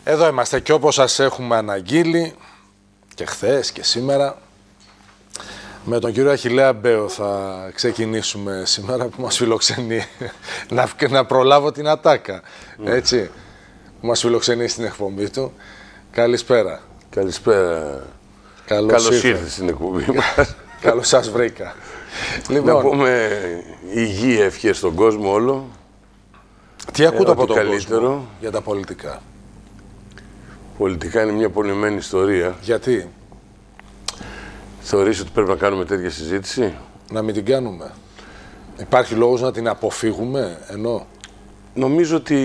Εδώ είμαστε και όπως σας έχουμε αναγγείλει και χθες και σήμερα, με τον κύριο Αχιλλέα Μπέο θα ξεκινήσουμε σήμερα που μας φιλοξενεί. να προλάβω την ατάκα, έτσι, που μας φιλοξενεί στην εκπομπή του. Καλησπέρα. Καλησπέρα. Καλώς ήρθες στην εκπομπή μας. Καλώς σας βρήκα. Λοιπόν, να πούμε υγεία, ευχές στον κόσμο όλο. Τι ακούτε από τον καλύτερο κόσμο για τα πολιτικά? Πολιτικά είναι μια πονημένη ιστορία. Γιατί? Θεωρείς ότι πρέπει να κάνουμε τέτοια συζήτηση? Να μην την κάνουμε. Υπάρχει λόγος να την αποφύγουμε, ενώ? Νομίζω ότι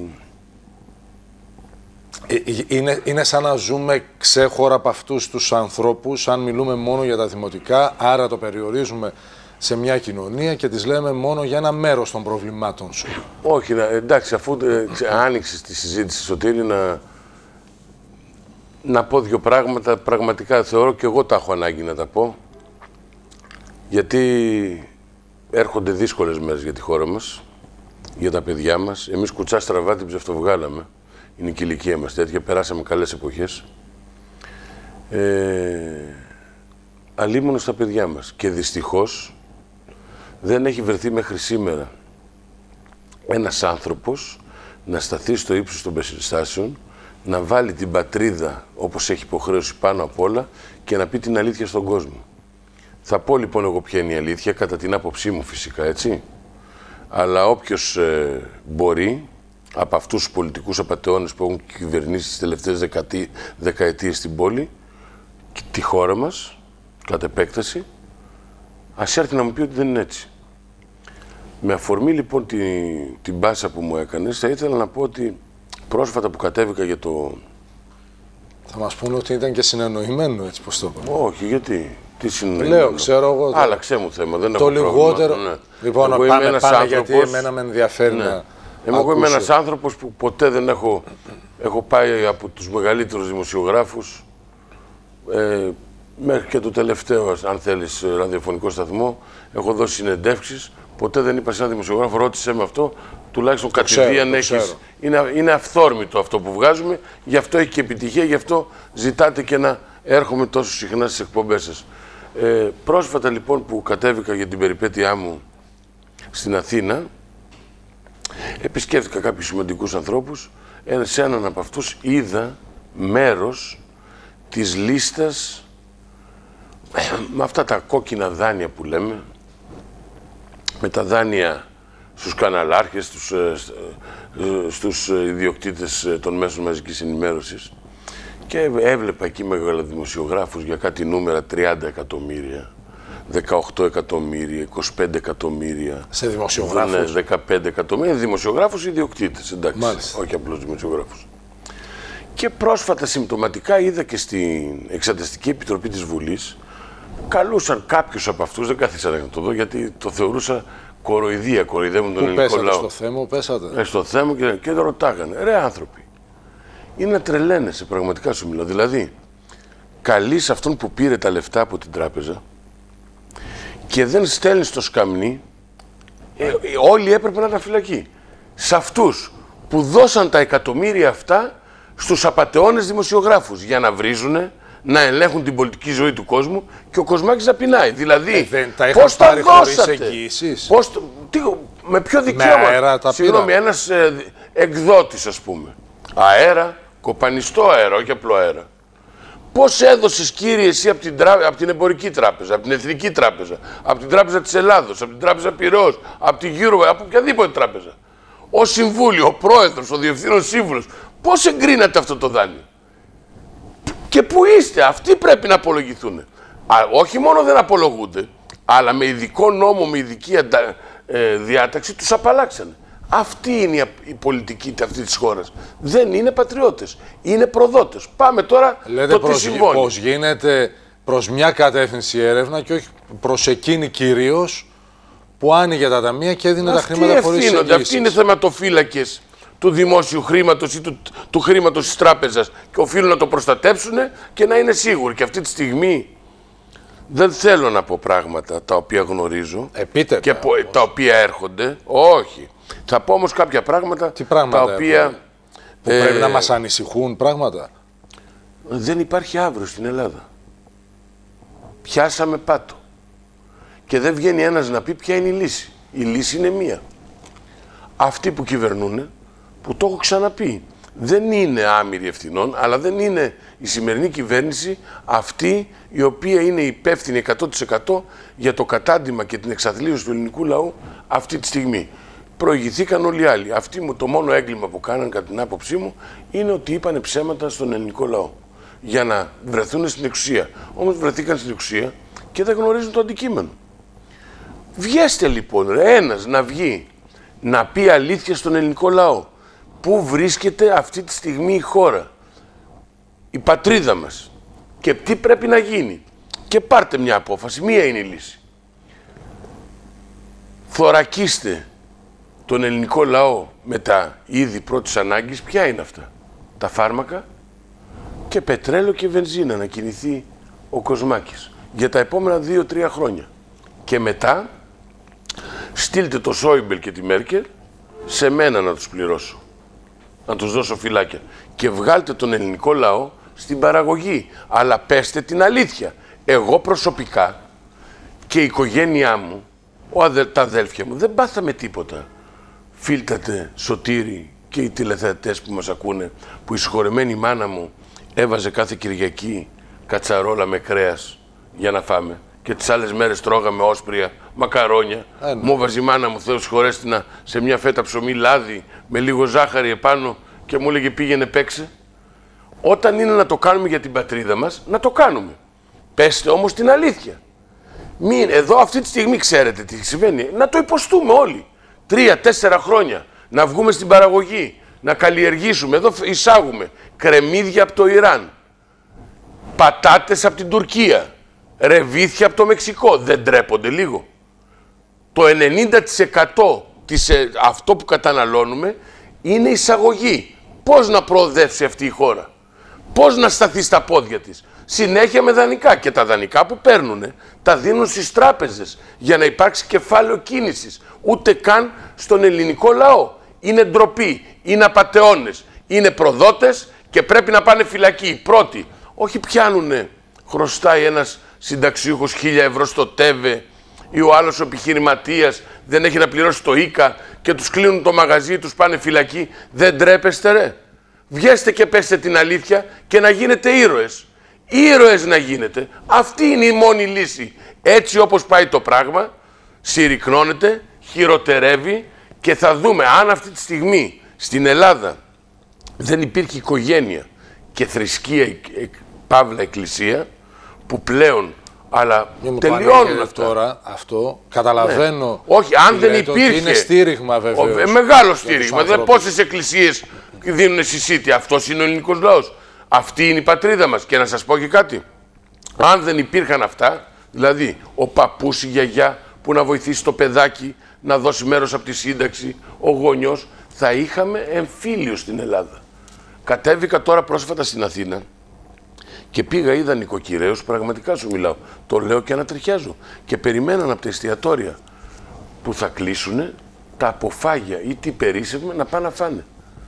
είναι σαν να ζούμε ξέχωρα από αυτούς τους ανθρώπους, αν μιλούμε μόνο για τα δημοτικά, άρα το περιορίζουμε σε μια κοινωνία και τις λέμε μόνο για ένα μέρος των προβλημάτων σου. Όχι, εντάξει, αφού άνοιξες τη συζήτηση, Σωτήρη, να πω δύο πράγματα. Πραγματικά θεωρώ και εγώ τα έχω ανάγκη να τα πω, γιατί έρχονται δύσκολες μέρες για τη χώρα μας, για τα παιδιά μας. Εμείς κουτσά στραβά την ψευτοβγάλαμε. Είναι και η ηλικία μας τέτοια, περάσαμε καλές εποχές. Αλίμονο στα παιδιά μας. Και δυστυχώς δεν έχει βρεθεί μέχρι σήμερα ένας άνθρωπος να σταθεί στο ύψος των περιστάσεων, να βάλει την πατρίδα όπως έχει υποχρέωση πάνω απ' όλα και να πει την αλήθεια στον κόσμο. Θα πω λοιπόν εγώ ποια είναι η αλήθεια, κατά την άποψή μου φυσικά, έτσι. Αλλά όποιος μπορεί, από αυτούς τους πολιτικούς απατεώνες που έχουν κυβερνήσει τις τελευταίες δεκαετίες στην πόλη και τη χώρα μας, κατ' επέκταση, ας έρθει να μου πει ότι δεν είναι έτσι. Με αφορμή λοιπόν την πάσα που μου έκανες, θα ήθελα να πω ότι πρόσφατα που κατέβηκα για το... Θα μας πούνε ότι ήταν και συνεννοημένο, έτσι πως το είπαμε. Όχι, γιατί? Τι συνεννοημένο? Λέω, ξέρω εγώ. Άλλαξέ μου θέμα, δεν το έχω λιγότερο. Ναι. Λοιπόν, πάμε γιατί εμένα με ενδιαφέρει να... Εγώ είμαι ένας άνθρωπος που ποτέ δεν έχω πάει από τους μεγαλύτερους δημοσιογράφους μέχρι και το τελευταίο, αν θέλεις, ραδιοφωνικό σταθμό. Έχω δώσει συνεντεύξεις. Ποτέ δεν είπα σε έναν δημοσιογράφο, ρώτησε με αυτό, τουλάχιστον κατηδίαν έχεις. Είναι αυθόρμητο αυτό που βγάζουμε, γι' αυτό έχει και επιτυχία, γι' αυτό ζητάτε και να έρχομαι τόσο συχνά στις εκπομπές σας. Πρόσφατα λοιπόν που κατέβηκα για την περιπέτειά μου στην Αθήνα, επισκέφθηκα κάποιους σημαντικούς ανθρώπους. Σε έναν από αυτούς είδα μέρος της λίστας με αυτά τα κόκκινα δάνεια που λέμε, με τα δάνεια στους καναλάρχες, στους ιδιοκτήτες των μέσων μαζικής ενημέρωσης, και έβλεπα εκεί μεγαλοδημοσιογράφους για κάτι νούμερα 30 εκατομμύρια, 18 εκατομμύρια, 25 εκατομμύρια. Σε δημοσιογράφους? 15 εκατομμύρια, δημοσιογράφους ιδιοκτήτες, εντάξει, μάλιστα. Όχι απλώς δημοσιογράφους. Και πρόσφατα συμπτωματικά είδα και στην Εξεταστική Επιτροπή της Βουλής, καλούσαν κάποιους από αυτούς, δεν καθίσανε να το δω γιατί το θεωρούσα κοροϊδία, κοροϊδεύουν τον ελληνικό λαό. Στο θέμα, πέσατε. Στο θέμα και το ρωτάγανε. Ρε άνθρωποι, είναι να τρελαίνεσαι, πραγματικά σου μιλάω. Δηλαδή, καλείς αυτόν που πήρε τα λεφτά από την τράπεζα και δεν στέλνει στο σκαμνί, όλοι έπρεπε να είναι φυλακοί. Σε αυτούς που δώσαν τα εκατομμύρια αυτά στους απατεώνες δημοσιογράφους για να βρίζουνε, να ελέγχουν την πολιτική ζωή του κόσμου και ο Κοσμάκης να πεινάει. Δηλαδή, πώς τα δώσατε, με ποιο δικαίωμα? Συγγνώμη, ένας εκδότης, ας πούμε, αέρα, κοπανιστό αέρα, όχι απλό αέρα. Πώς έδωσες, κύριε, εσύ από την Εμπορική Τράπεζα, από την Εθνική Τράπεζα, από την Τράπεζα της Ελλάδος, από την Τράπεζα Πειραιώς, από την Euro, από οποιαδήποτε τράπεζα, ο Συμβούλιο, ο Πρόεδρος, ο Διευθύνων Σύμβουλος, πώς εγκρίνατε αυτό το δάνειο? Και πού είστε? Αυτοί πρέπει να απολογηθούν. Όχι μόνο δεν απολογούνται, αλλά με ειδικό νόμο, με ειδική διάταξη τους απαλλάξανε. Αυτή είναι η πολιτική αυτή της χώρας. Δεν είναι πατριώτες, είναι προδότες. Πάμε τώρα το τι συμβαίνει. Πώς γίνεται προς μια κατεύθυνση έρευνα και όχι προς εκείνη κυρίως που άνοιγε τα ταμεία και έδινε τα χρήματα χωρίς εγγύησεις. Αυτοί είναι θεματοφύλακες του δημόσιου χρήματος ή του χρήματος της τράπεζας και οφείλουν να το προστατέψουν και να είναι σίγουροι. Και αυτή τη στιγμή δεν θέλω να πω πράγματα τα οποία γνωρίζω και τα οποία έρχονται. Όχι. Θα πω όμως κάποια πράγματα τα οποία που πρέπει να μας ανησυχούν πράγματα. Δεν υπάρχει αύριο στην Ελλάδα. Πιάσαμε πάτο. Και δεν βγαίνει ένας να πει ποια είναι η λύση. Η λύση είναι μία. Αυτοί που κυβερνούν, που το έχω ξαναπεί, δεν είναι άμυροι ευθυνών, αλλά δεν είναι η σημερινή κυβέρνηση αυτή η οποία είναι υπεύθυνη 100% για το κατάντημα και την εξαθλίωση του ελληνικού λαού αυτή τη στιγμή. Προηγηθήκαν όλοι οι άλλοι. Αυτοί το μόνο έγκλημα που κάναν κατά την άποψή μου είναι ότι είπανε ψέματα στον ελληνικό λαό για να βρεθούν στην εξουσία. Όμως βρεθήκαν στην εξουσία και δεν γνωρίζουν το αντικείμενο. Βγέστε λοιπόν ένας να βγει να πει αλήθεια στον ελληνικό λαό. Πού βρίσκεται αυτή τη στιγμή η χώρα, η πατρίδα μας και τι πρέπει να γίνει. Και πάρτε μια απόφαση, μία είναι η λύση. Θωρακίστε τον ελληνικό λαό με τα είδη πρώτης ανάγκης. Ποια είναι αυτά? Τα φάρμακα και πετρέλαιο και βενζίνα να κινηθεί ο Κοσμάκης για τα επόμενα 2-3 χρόνια. Και μετά στείλτε το Σόιμπελ και τη Μέρκελ σε μένα να τους πληρώσω, να τους δώσω φυλάκια και βγάλτε τον ελληνικό λαό στην παραγωγή. Αλλά πέστε την αλήθεια. Εγώ προσωπικά και η οικογένειά μου, τα αδέλφια μου, δεν πάθαμε τίποτα. Φίλτατε, Σωτήρη και οι τηλεθεατές που μας ακούνε, που η συγχωρεμένη μάνα μου έβαζε κάθε Κυριακή κατσαρόλα με κρέας για να φάμε. Και τις άλλες μέρες τρώγαμε όσπρια, μακαρόνια. Μου έβαζε η μάνα μου, Θεός συγχωρέστηνα, σε μια φέτα ψωμί λάδι με λίγο ζάχαρη επάνω και μου έλεγε πήγαινε παίξε. Όταν είναι να το κάνουμε για την πατρίδα μας, να το κάνουμε. Πέστε όμως την αλήθεια. Εδώ αυτή τη στιγμή ξέρετε τι συμβαίνει. Να το υποστούμε όλοι. 3-4 χρόνια να βγούμε στην παραγωγή, να καλλιεργήσουμε. Εδώ εισάγουμε κρεμμύδια από το Ιράν, πατάτες από την Τουρκία, ρεβίθια από το Μεξικό. Δεν τρέπονται λίγο? Το 90% αυτό που καταναλώνουμε είναι εισαγωγή. Πώς να προοδεύσει αυτή η χώρα? Πώς να σταθεί στα πόδια της? Συνέχεια με δανεικά, και τα δανεικά που παίρνουν τα δίνουν στις τράπεζες για να υπάρξει κεφάλαιο κίνησης. Ούτε καν στον ελληνικό λαό. Είναι ντροπή, είναι απατεώνες, είναι προδότες και πρέπει να πάνε φυλακή. Οι πρώτοι, όχι πιάνουνε, χρωστάει ένας συνταξιούχος 1.000 ευρώ στο ΤΕΒΕ ή ο άλλος ο επιχειρηματίας δεν έχει να πληρώσει το ΙΚΑ και τους κλείνουν το μαγαζί, τους πάνε φυλακή. Δεν τρέπεστε ρε? Βγέστε και πέστε την αλήθεια και να γίνετε ήρωες. Ήρωες να γίνετε. Αυτή είναι η μόνη λύση. Έτσι όπως πάει το πράγμα, συρρυκνώνεται, χειροτερεύει και θα δούμε αν αυτή τη στιγμή στην Ελλάδα δεν υπήρχε οικογένεια και θρησκεία, παύλα εκκλησία, που πλέον, αλλά τελειώνουν αυτά. Τώρα αυτό καταλαβαίνω. Ναι. Όχι, αν δεν υπήρχε. Είναι στήριγμα βεβαίως. Μεγάλο στήριγμα. Δηλαδή, πόσες εκκλησίες δίνουν συσίτη? Αυτός είναι ο ελληνικός λαός. Αυτή είναι η πατρίδα μας. Και να σας πω και κάτι. Αν δεν υπήρχαν αυτά, δηλαδή ο παππούς, η γιαγιά που να βοηθήσει το παιδάκι να δώσει μέρος από τη σύνταξη, ο γονιός, θα είχαμε εμφύλιο στην Ελλάδα. Κατέβηκα τώρα πρόσφατα στην Αθήνα και πήγα, είδα νοικοκυρέους, πραγματικά σου μιλάω, το λέω και ανατριχιάζω, και περιμέναν από τα εστιατόρια που θα κλείσουν τα αποφάγια ή τι περίσσευμα να πάνε να φάνε.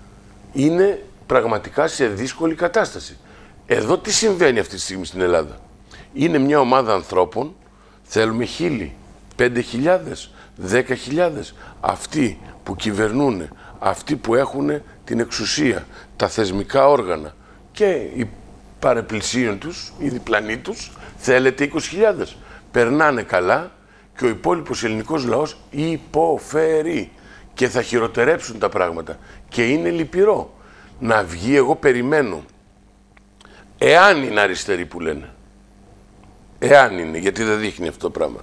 Είναι πραγματικά σε δύσκολη κατάσταση. Εδώ τι συμβαίνει αυτή τη στιγμή στην Ελλάδα? Είναι μια ομάδα ανθρώπων, θέλουμε 1.000, 5.000, 10.000, αυτοί που κυβερνούν, αυτοί που έχουν την εξουσία, τα θεσμικά όργανα και οι παρεπλησίων τους, οι διπλανοί τους, θέλετε 20.000. Περνάνε καλά και ο υπόλοιπος ελληνικός λαός υποφέρει και θα χειροτερέψουν τα πράγματα. Και είναι λυπηρό να βγει, εγώ περιμένω, εάν είναι αριστεροί που λένε, εάν είναι, γιατί δεν δείχνει αυτό το πράγμα,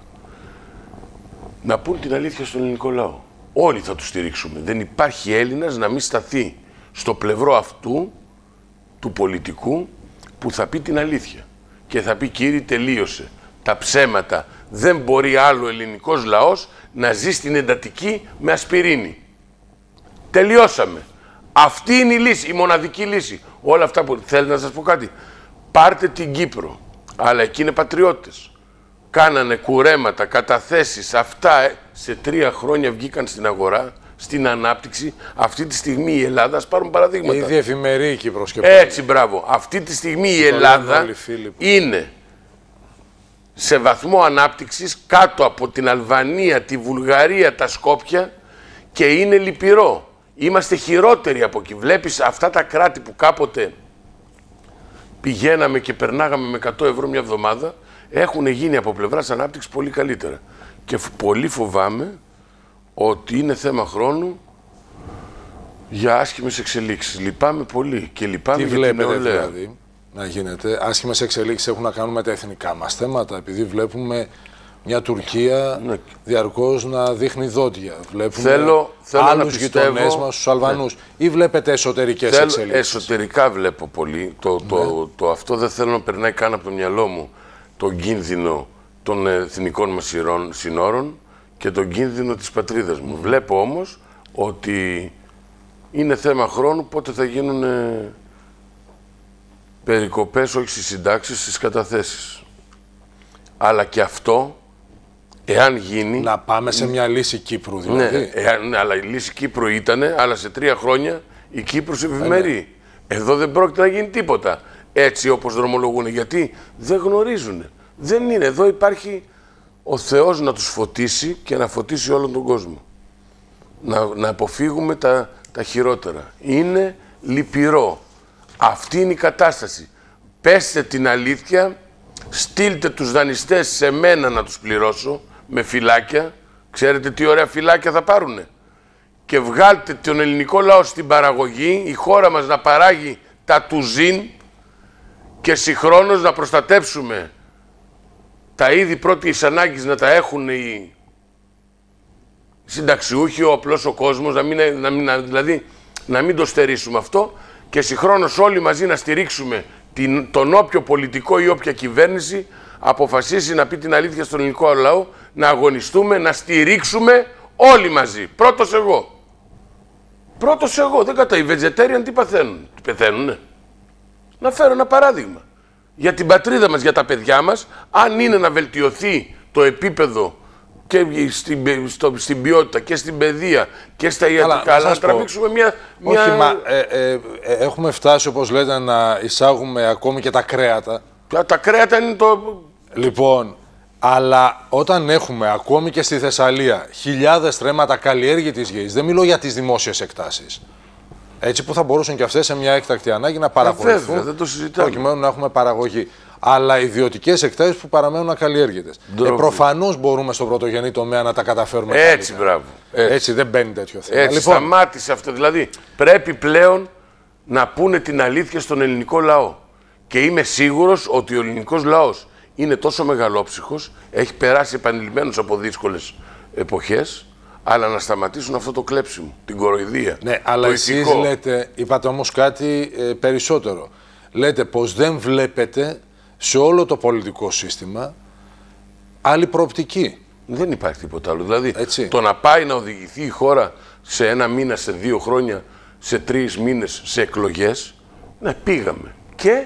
να πούν την αλήθεια στον ελληνικό λαό. Όλοι θα τους στηρίξουμε. Δεν υπάρχει Έλληνας να μην σταθεί στο πλευρό αυτού του πολιτικού που θα πει την αλήθεια και θα πει κύριε τελείωσε τα ψέματα, δεν μπορεί άλλο ο ελληνικός λαός να ζει στην εντατική με ασπιρίνη. Τελειώσαμε. Αυτή είναι η λύση, η μοναδική λύση. Όλα αυτά που θέλετε να σας πω κάτι. Πάρτε την Κύπρο, αλλά εκεί είναι πατριώτες. Κάνανε κουρέματα, καταθέσεις, αυτά σε 3 χρόνια βγήκαν στην αγορά στην ανάπτυξη. Αυτή τη στιγμή η Ελλάδα, ας πάρουν παραδείγματα. Ήδη εφημερεί η Κύπρος και Έτσι, μπράβο. Αυτή τη στιγμή η Ελλάδα είναι σε βαθμό ανάπτυξης κάτω από την Αλβανία, τη Βουλγαρία, τα Σκόπια και είναι λυπηρό. Είμαστε χειρότεροι από εκεί. Βλέπεις αυτά τα κράτη που κάποτε πηγαίναμε και περνάγαμε με 100 ευρώ μια εβδομάδα, έχουν γίνει από πλευράς ανάπτυξης πολύ καλύτερα. Και πολύ φοβάμαι ότι είναι θέμα χρόνου για άσχημες εξελίξεις. Λυπάμαι πολύ και λυπάμαι για την νεολαία. Δηλαδή να γίνεται? Άσχημες εξελίξεις έχουν να κάνουν με τα εθνικά μας θέματα, επειδή βλέπουμε μια Τουρκία διαρκώς να δείχνει δόντια. Βλέπουμε άλλους γειτονές μας, τους Αλβανούς. Ή βλέπετε εσωτερικές εξελίξεις? Εσωτερικά βλέπω πολύ. Αυτό δεν θέλω να περνάει καν από το μυαλό μου τον κίνδυνο των εθνικών μας συνόρων και τον κίνδυνο της πατρίδας μου. Βλέπω όμως ότι είναι θέμα χρόνου πότε θα γίνουν περικοπές, όχι στις συντάξεις, στις καταθέσεις. Αλλά και αυτό, εάν γίνει... Να πάμε σε μια λύση Κύπρου δηλαδή. Ναι, αλλά η λύση Κύπρου ήτανε, αλλά σε 3 χρόνια η Κύπρος ευημερεί. Εδώ δεν πρόκειται να γίνει τίποτα έτσι όπως δρομολογούν, γιατί δεν γνωρίζουν. Δεν είναι. Εδώ υπάρχει ο Θεός να τους φωτίσει και να φωτίσει όλον τον κόσμο. Να αποφύγουμε τα χειρότερα. Είναι λυπηρό. Αυτή είναι η κατάσταση. Πέστε την αλήθεια, στείλτε τους δανειστές σε μένα να τους πληρώσω με φυλάκια. Ξέρετε τι ωραία φυλάκια θα πάρουνε. Και βγάλτε τον ελληνικό λαό στην παραγωγή, η χώρα μας να παράγει τα τουζίν και συγχρόνως να προστατεύσουμε τα είδη πρώτης ανάγκης να τα έχουν οι συνταξιούχοι, ο απλός ο κόσμος, δηλαδή να μην το στερήσουμε αυτό και συγχρόνως όλοι μαζί να στηρίξουμε τον όποιο πολιτικό ή όποια κυβέρνηση αποφασίσει να πει την αλήθεια στον ελληνικό λαό, να αγωνιστούμε, να στηρίξουμε όλοι μαζί. Πρώτος εγώ. Πρώτος εγώ. Δεν οι vegetarian τι παθαίνουν? Πεθαίνουνε. Να φέρω ένα παράδειγμα. Για την πατρίδα μας, για τα παιδιά μας, αν είναι να βελτιωθεί το επίπεδο και στην ποιότητα και στην παιδεία και στα ιατρικά, αλλά να τραβήξουμε μια... Όχι, έχουμε φτάσει, όπως λέτε, να εισάγουμε ακόμη και τα κρέατα. Τα κρέατα είναι το... Λοιπόν, αλλά όταν έχουμε ακόμη και στη Θεσσαλία χιλιάδες στρέμματα καλλιέργητης γης, δεν μιλώ για τις δημόσιες εκτάσεις, έτσι που θα μπορούσαν και αυτές σε μια έκτακτη ανάγκη να παρακολουθούν, βέβαια, δεν το συζητάμε, προκειμένου να έχουμε παραγωγή. Αλλά ιδιωτικές εκτάσεις που παραμένουν ακαλλιέργητες. Προφανώς μπορούμε στον πρωτογενή τομέα να τα καταφέρουμε. Έτσι, μπράβο. Έτσι δεν μπαίνει τέτοιο θέμα. Έτσι, λοιπόν, σταμάτησε αυτό. Δηλαδή, πρέπει πλέον να πούνε την αλήθεια στον ελληνικό λαό. Και είμαι σίγουρος ότι ο ελληνικός λαός είναι τόσο μεγαλόψυχος, έχει περάσει επανειλημμένος από δύσκολες εποχές, αλλά να σταματήσουν αυτό το κλέψιμο, την κοροϊδία. Ναι, αλλά εσείς λέτε, είπατε όμως κάτι περισσότερο. Λέτε πως δεν βλέπετε σε όλο το πολιτικό σύστημα άλλη προοπτική. Δεν υπάρχει τίποτα άλλο. Δηλαδή, έτσι, το να πάει να οδηγηθεί η χώρα σε 1 μήνα, σε 2 χρόνια, σε 3 μήνες, σε εκλογές, ναι, πήγαμε. Και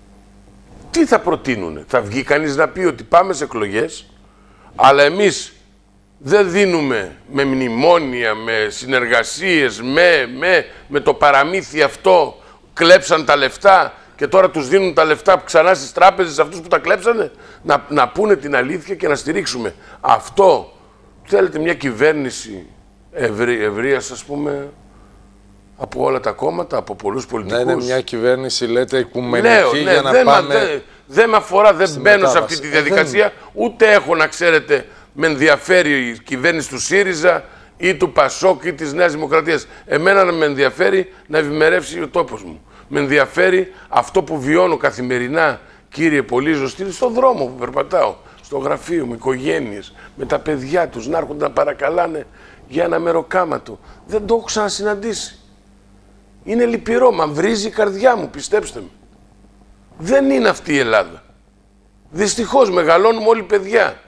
τι θα προτείνουνε? Θα βγει κανείς να πει ότι πάμε σε εκλογές, αλλά εμείς δεν δίνουμε με μνημόνια, με συνεργασίες, με το παραμύθι αυτό, κλέψαν τα λεφτά και τώρα τους δίνουν τα λεφτά ξανά στις τράπεζες αυτούς που τα κλέψανε. Να πούνε την αλήθεια και να στηρίξουμε. Αυτό θέλετε μια κυβέρνηση ευρείας, ας πούμε, από όλα τα κόμματα, από πολλούς πολιτικούς. Ναι, είναι μια κυβέρνηση, λέτε, οικουμενική, για να πάμε... Δεν με αφορά, δεν μπαίνω σε αυτή τη διαδικασία, ούτε έχω, να ξέρετε, με ενδιαφέρει η κυβέρνηση του ΣΥΡΙΖΑ ή του ΠΑΣΟΚ ή της Νέας Δημοκρατίας. Εμένα με ενδιαφέρει να ευημερεύσει ο τόπος μου. Με ενδιαφέρει αυτό που βιώνω καθημερινά, κύριε πολύ ζωστή, στον δρόμο που περπατάω, στο γραφείο μου, οικογένειες, με τα παιδιά τους, να έρχονται να παρακαλάνε για ένα μεροκάματο. Δεν το έχω ξανασυναντήσει. Είναι λυπηρό, μαυρίζει η καρδιά μου, πιστέψτε με. Δεν είναι αυτή η Ελλάδα. Δυστυχώς μεγαλώνουμε όλοι παιδιά.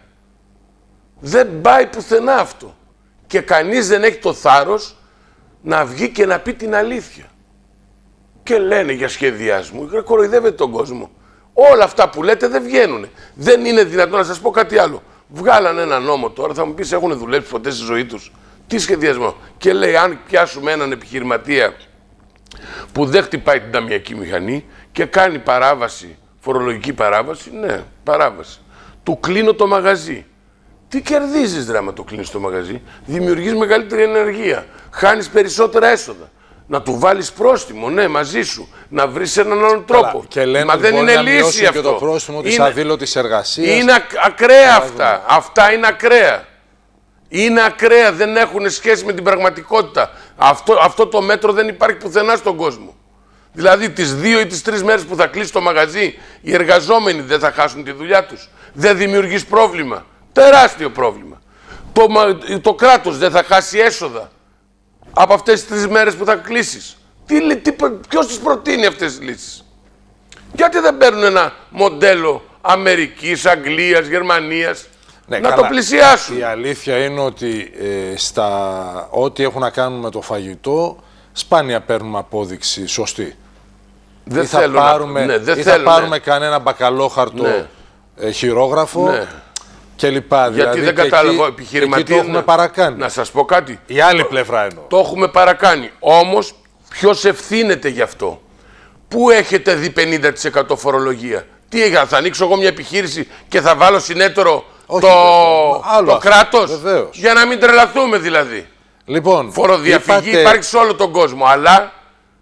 Δεν πάει πουθενά αυτό. Και κανείς δεν έχει το θάρρος να βγει και να πει την αλήθεια. Και λένε για σχεδιασμό, κοροϊδεύετε τον κόσμο. Όλα αυτά που λέτε δεν βγαίνουν. Δεν είναι δυνατόν. Να σας πω κάτι άλλο. Βγάλανε ένα νόμο τώρα, θα μου πεις, έχουν δουλέψει ποτέ στη ζωή τους Τι σχεδιασμό? Και λέει, αν πιάσουμε έναν επιχειρηματία που δεν χτυπάει την ταμιακή μηχανή και κάνει παράβαση, φορολογική παράβαση, ναι, παράβαση. Του κλείνω το μαγαζί. Τι κερδίζεις ρε άμα το κλείνεις το μαγαζί? Δημιουργείς μεγαλύτερη ενεργεία, χάνεις περισσότερα έσοδα. Να του βάλεις πρόστιμο, ναι, μαζί σου. Να βρεις έναν άλλον τρόπο. Και λένε μα δεν είναι λύση αυτό. Και το πρόστιμο της αδήλωτης εργασίας. Είναι ακραία αυτά. Αυτά είναι ακραία. Είναι ακραία, δεν έχουν σχέση με την πραγματικότητα. Αυτό το μέτρο δεν υπάρχει πουθενά στον κόσμο. Δηλαδή τις 2 ή τις 3 μέρες που θα κλείσει το μαγαζί, οι εργαζόμενοι δεν θα χάσουν τη δουλειά τους. Δεν δημιουργείς πρόβλημα. Τεράστιο πρόβλημα. Το κράτος δεν θα χάσει έσοδα από αυτές τις 3 μέρες που θα κλείσεις. Ποιος τις προτείνει αυτές τις λύσεις? Γιατί δεν παίρνουν ένα μοντέλο Αμερικής, Αγγλίας, Γερμανίας, ναι, να καλά. Το πλησιάσουν? Η αλήθεια είναι ότι στα ό,τι έχουν να κάνουν με το φαγητό, σπάνια παίρνουμε απόδειξη σωστή. Δεν θα πάρουμε κανένα μπακαλόχαρτο χειρόγραφο κλπ. Γιατί δηλαδή, δεν κατάλαβα, επιχειρηματίες. Εκεί το έχουμε παρακάνει. Να σας πω κάτι. Η άλλη πλευρά εννοώ. Το έχουμε παρακάνει. Όμως, ποιος ευθύνεται γι' αυτό? Πού έχετε δει 50% φορολογία? Τι έγινε, θα ανοίξω εγώ μια επιχείρηση και θα βάλω συνέτερο το κράτος? Βεβαίως. Για να μην τρελαθούμε δηλαδή. Λοιπόν, φοροδιαφυγή υπάρχει σε όλο τον κόσμο, αλλά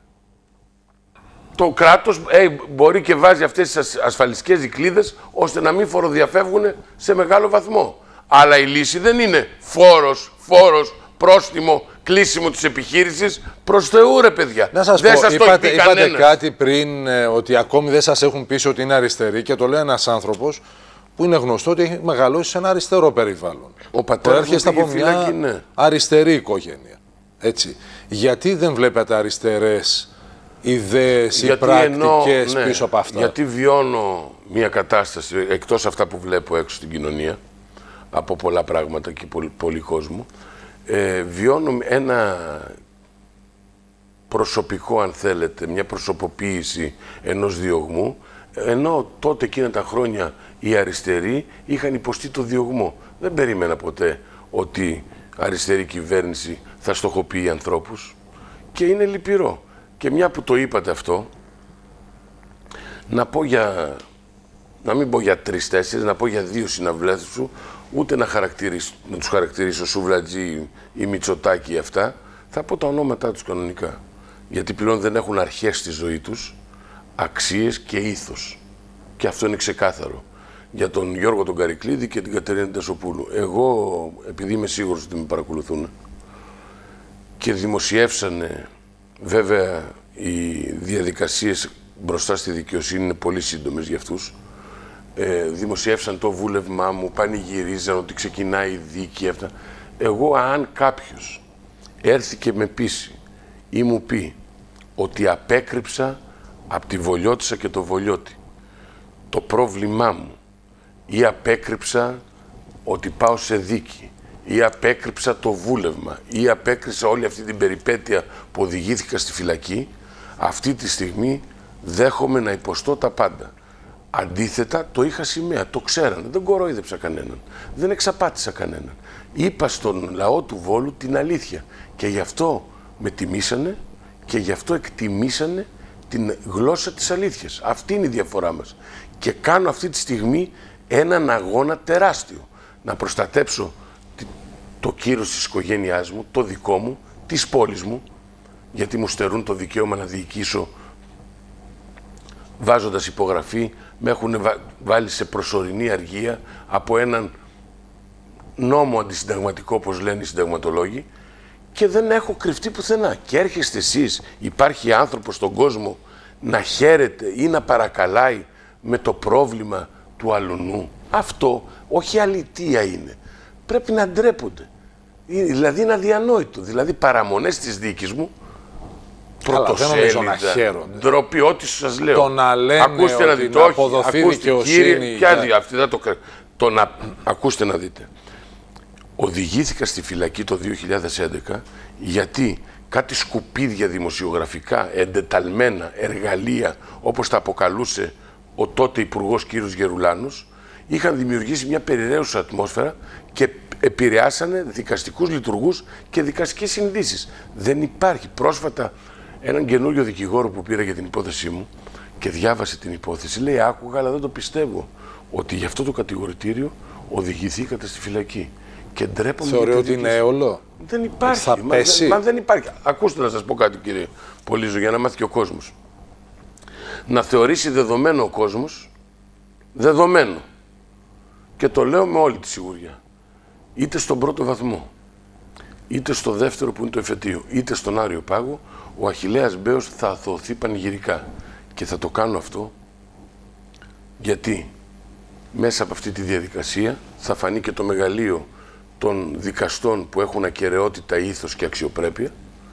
το κράτος μπορεί και βάζει αυτές τις ασφαλιστικές δικλείδες ώστε να μην φοροδιαφεύγουν σε μεγάλο βαθμό. Αλλά η λύση δεν είναι φόρος, πρόστιμο, κλείσιμο της επιχείρησης. Προς Θεού ρε παιδιά. Να σας δεν πω, σας το είπατε κανένας. κάτι πριν ότι ακόμη δεν σας έχουν πείσει ότι είναι αριστεροί, και το λέει ένας άνθρωπος που είναι γνωστό ότι έχει μεγαλώσει σε ένα αριστερό περιβάλλον. Ο πατέρας έρχεστε από μια αριστερή οικογένεια. Έτσι. Γιατί δεν βλέπετε αριστερές ιδέες ή πρακτικές πίσω από αυτά? Γιατί βιώνω μια κατάσταση, εκτός αυτά που βλέπω έξω στην κοινωνία, από πολλά πράγματα και πολύ κόσμο, βιώνω ένα προσωπικό, αν θέλετε, μια προσωποποίηση ενός διωγμού, ενώ τότε εκείνα τα χρόνια οι αριστεροί είχαν υποστεί το διωγμό. Δεν περίμενα ποτέ ότι αριστερή κυβέρνηση θα στοχοποιεί ανθρώπους και είναι λυπηρό. Και μια που το είπατε αυτό, να μην πω για 3-4, να πω για 2 συναυλές σου, ούτε να τους χαρακτηρίσω Σουβλατζή ή Μητσοτάκη αυτά, θα πω τα ονόματά τους κανονικά. Γιατί πλέον δεν έχουν αρχές στη ζωή τους, αξίες και ήθος. Και αυτό είναι ξεκάθαρο. Για τον Γιώργο τον Καρικλίδη και την Κατερίνα Τεσοπούλου. Εγώ, επειδή είμαι σίγουρος ότι με παρακολουθούν και δημοσιεύσανε, βέβαια οι διαδικασίες μπροστά στη δικαιοσύνη είναι πολύ σύντομες για αυτούς, δημοσιεύσαν το βούλευμά μου, πανηγυρίζαν ότι ξεκινάει η δίκη αυτά. Εγώ, αν κάποιος έρθει και με πείσει ή μου πει ότι απέκρυψα από τη Βολιώτισσα και το Βολιώτη το πρόβλημά μου, ή απέκρυψα ότι πάω σε δίκη, ή απέκρυψα το βούλευμα, ή απέκρυψα όλη αυτή την περιπέτεια που οδηγήθηκα στη φυλακή, αυτή τη στιγμή δέχομαι να υποστώ τα πάντα. Αντίθετα, το είχα σημαία, το ξέρανε, δεν κορόιδεψα κανέναν, δεν εξαπάτησα κανέναν. Είπα στον λαό του Βόλου την αλήθεια και γι' αυτό με τιμήσανε και γι' αυτό εκτιμήσανε την γλώσσα της αλήθειας. Αυτή είναι η διαφορά μας. Και κάνω αυτή τη στιγμή έναν αγώνα τεράστιο. Να προστατέψω το κύρος της οικογένειάς μου, το δικό μου, της πόλης μου, γιατί μου στερούν το δικαίωμα να διοικήσω βάζοντας υπογραφή, με έχουν βάλει σε προσωρινή αργία από έναν νόμο αντισυνταγματικό, όπως λένε οι συνταγματολόγοι, και δεν έχω κρυφτεί πουθενά. Και έρχεστε εσείς, υπάρχει άνθρωπος στον κόσμο να χαίρεται ή να παρακαλάει με το πρόβλημα του αλουνού. Αυτό όχι αλητεία είναι. Πρέπει να ντρέπονται. Δηλαδή είναι αδιανόητο. Δηλαδή παραμονές της δίκης μου, πρωτοσέλιδα, ντροπή, ό,τι σας λέω. Το να λένε ακούστε να δείτε, όχι, αποδοθεί ακούστε δικαιοσύνη. κύριε, αυτή δεν το ακούστε να δείτε. Οδηγήθηκα στη φυλακή το 2011 γιατί κάτι σκουπίδια δημοσιογραφικά, εντεταλμένα εργαλεία, όπως τα αποκαλούσε ο τότε υπουργός κ. Γερουλάνος, είχαν δημιουργήσει μια περιραίουσα ατμόσφαιρα και επηρεάσανε δικαστικούς λειτουργούς και δικαστικές συνειδήσεις. Δεν υπάρχει. Πρόσφατα έναν καινούριο δικηγόρο που πήρα για την υπόθεσή μου και διάβασε την υπόθεση, λέει άκουγα αλλά δεν το πιστεύω ότι γι' αυτό το κατηγορητήριο οδηγηθήκατε στη φυλακή. Και ντρέπομαι. Θεωρώ ότι είναι έολο. Δεν υπάρχει. Θα πέσει. Μα δεν υπάρχει. Ακούστε να σας πω κάτι, κύριε Πολύζο, για να μάθει και ο κόσμος. Να θεωρήσει δεδομένο ο κόσμος, δεδομένο, και το λέω με όλη τη σιγουριά, είτε στον πρώτο βαθμό, είτε στο δεύτερο που είναι το εφετείο, είτε στον Άριο Πάγο, ο Αχιλλέας Μπέος θα αθωωωθεί πανηγυρικά. Και θα το κάνω αυτό γιατί μέσα από αυτή τη διαδικασία θα φανεί και το μεγαλείο των δικαστών που έχουν ακεραιότητα, ήθος και αξιοπρέπεια,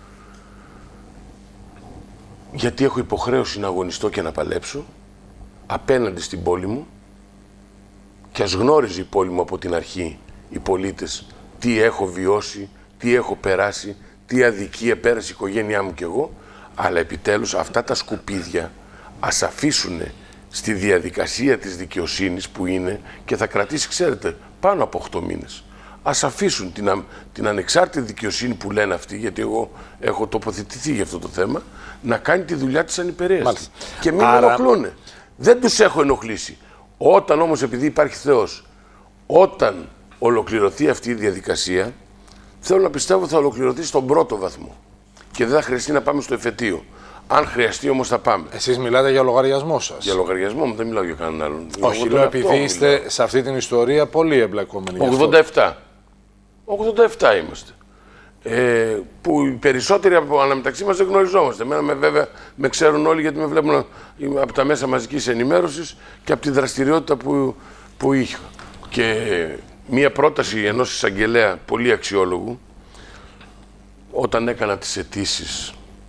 γιατί έχω υποχρέωση να αγωνιστώ και να παλέψω απέναντι στην πόλη μου, και ας γνώριζε η πόλη μου από την αρχή, οι πολίτες, τι έχω βιώσει, τι έχω περάσει, τι αδικία πέρασε η οικογένειά μου κι εγώ, αλλά επιτέλους αυτά τα σκουπίδια ας αφήσουν στη διαδικασία της δικαιοσύνης που είναι και θα κρατήσει, ξέρετε, πάνω από 8 μήνες. Ας αφήσουν την ανεξάρτητη δικαιοσύνη που λένε αυτοί, γιατί εγώ έχω τοποθετηθεί για αυτό το θέμα, να κάνει τη δουλειά της ανυπεραίαστη. Και μην με ενοχλούνε. Δεν τους έχω ενοχλήσει. Όταν όμως, επειδή υπάρχει Θεός, όταν ολοκληρωθεί αυτή η διαδικασία, θέλω να πιστεύω θα ολοκληρωθεί στον πρώτο βαθμό και δεν θα χρειαστεί να πάμε στο εφετείο. Αν χρειαστεί όμως θα πάμε. Εσείς μιλάτε για λογαριασμό σας. Για λογαριασμό μου, δεν μιλάω για κανέναν άλλον. Όχι, λέω επειδή είστε σε αυτή την ιστορία πολύ εμπλεκόμενοι. 87. 87 είμαστε. Που οι περισσότεροι αναμεταξύ μας δεν γνωριζόμαστε. Εμένα βέβαια με ξέρουν όλοι γιατί με βλέπουν από τα μέσα μαζικής ενημέρωσης και από τη δραστηριότητα που είχα. Και μία πρόταση ενός εισαγγελέα πολύ αξιόλογου, όταν έκανα τις αιτήσεις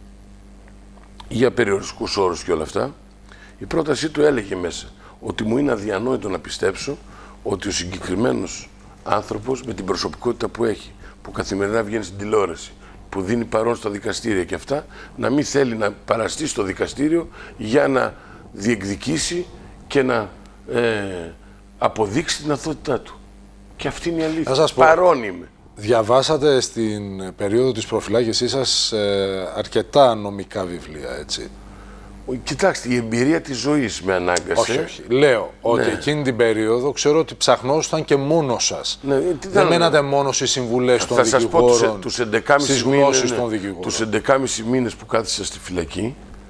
για περιοριστικούς όρους και όλα αυτά, η πρότασή του έλεγε μέσα ότι μου είναι αδιανόητο να πιστέψω ότι ο συγκεκριμένος άνθρωπος με την προσωπικότητα που έχει, που καθημερινά βγαίνει στην τηλεόραση, που δίνει παρόν στα δικαστήρια και αυτά, να μην θέλει να παραστεί στο δικαστήριο για να διεκδικήσει και να αποδείξει την αθωότητά του. Και αυτή είναι η αλήθεια. Παρόν είμαι. Διαβάσατε στην περίοδο της προφυλάκησής σας αρκετά νομικά βιβλία, έτσι. Κοιτάξτε, η εμπειρία της ζωής με ανάγκασε. Όχι. Λέω ότι εκείνη την περίοδο ξέρω ότι ψαχνόσασταν και μόνο σας. Δεν μένατε μόνο στις συμβουλές των δικηγόρων, στις γνώσεις των δικηγόρων. Τους 11,5 μήνες που κάθισα στη φυλακή,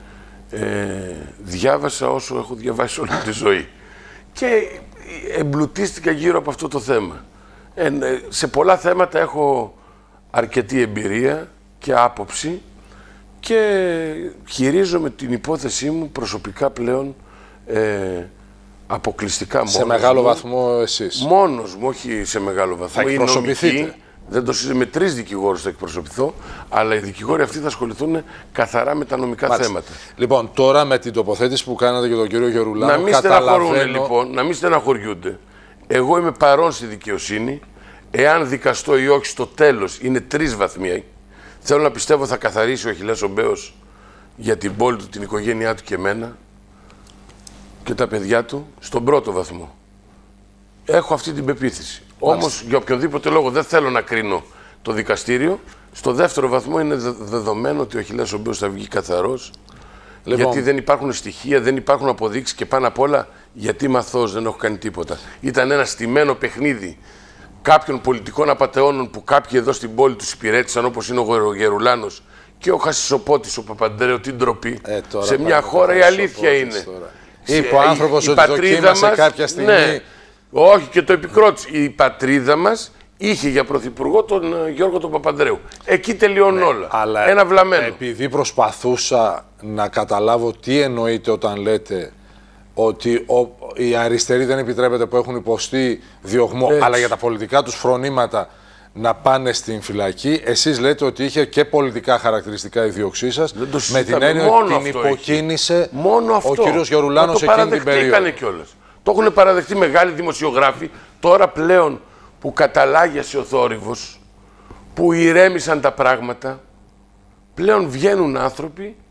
διάβασα όσο έχω διαβάσει όλη τη ζωή. Και εμπλουτίστηκα γύρω από αυτό το θέμα. Σε πολλά θέματα έχω αρκετή εμπειρία και άποψη και χειρίζομαι την υπόθεσή μου προσωπικά πλέον αποκλειστικά μόνος μου. Σε μεγάλο βαθμό εσείς. Μόνος μου, όχι σε μεγάλο βαθμό. Θα εκπροσωπηθείτε. Δεν το συζητώ, με 3 δικηγόρους θα εκπροσωπηθώ, αλλά οι δικηγόροι αυτοί θα ασχοληθούν καθαρά με τα νομικά θέματα. Λοιπόν, τώρα με την τοποθέτηση που κάνατε για τον κύριο Γερουλάνο, να μην στεναχωρούν λοιπόν, να μην στεναχωριούνται. Εγώ είμαι παρόν στη δικαιοσύνη. Εάν δικαστώ ή όχι στο τέλος, είναι 3 βαθμοί. Θέλω να πιστεύω θα καθαρίσει ο Αχιλλέας ο Μπέος για την πόλη του, την οικογένειά του και εμένα και τα παιδιά του στον πρώτο βαθμό. Έχω αυτή την πεποίθηση. Όμως για οποιοδήποτε λόγο δεν θέλω να κρίνω το δικαστήριο. Στο δεύτερο βαθμό είναι δεδομένο ότι ο Αχιλλέας ο Μπέος θα βγει καθαρός. Λοιπόν, γιατί δεν υπάρχουν στοιχεία, δεν υπάρχουν αποδείξεις και πάνω απ' όλα γιατί είμαι αθώος, δεν έχω κάνει τίποτα. Ήταν ένα στημένο παιχνίδι κάποιων πολιτικών απατεώνων που κάποιοι εδώ στην πόλη τους υπηρέτησαν, όπως είναι ο Γερουλάνος και ο Χασισοπότης, ο Παπαντρέου, την ντροπή. Σε μια χώρα η αλήθεια είναι. Είπε ο άνθρωπος ότι δοκίμασε κάποια στιγμή. Ναι, όχι, και το επικρότησε. Η πατρίδα μας είχε για πρωθυπουργό τον Γιώργο τον Παπαντρέου. Εκεί τελειώνουν όλα. Αλλά ένα βλαμμένο. Επειδή προσπαθούσα να καταλάβω τι εννοείτε όταν λέτε ότι οι αριστεροί δεν επιτρέπεται που έχουν υποστεί διωγμό, αλλά για τα πολιτικά τους φρονήματα να πάνε στην φυλακή. Εσείς λέτε ότι είχε και πολιτικά χαρακτηριστικά η δίωξή σας, με την έννοια ότι την υποκίνησε ο κύριος Γερουλάνος εκείνη την περίοδο. Το έχουν παραδεχτεί μεγάλοι δημοσιογράφοι, τώρα πλέον που καταλάγιασε ο θόρυβος, που ηρέμησαν τα πράγματα, πλέον βγαίνουν άνθρωποι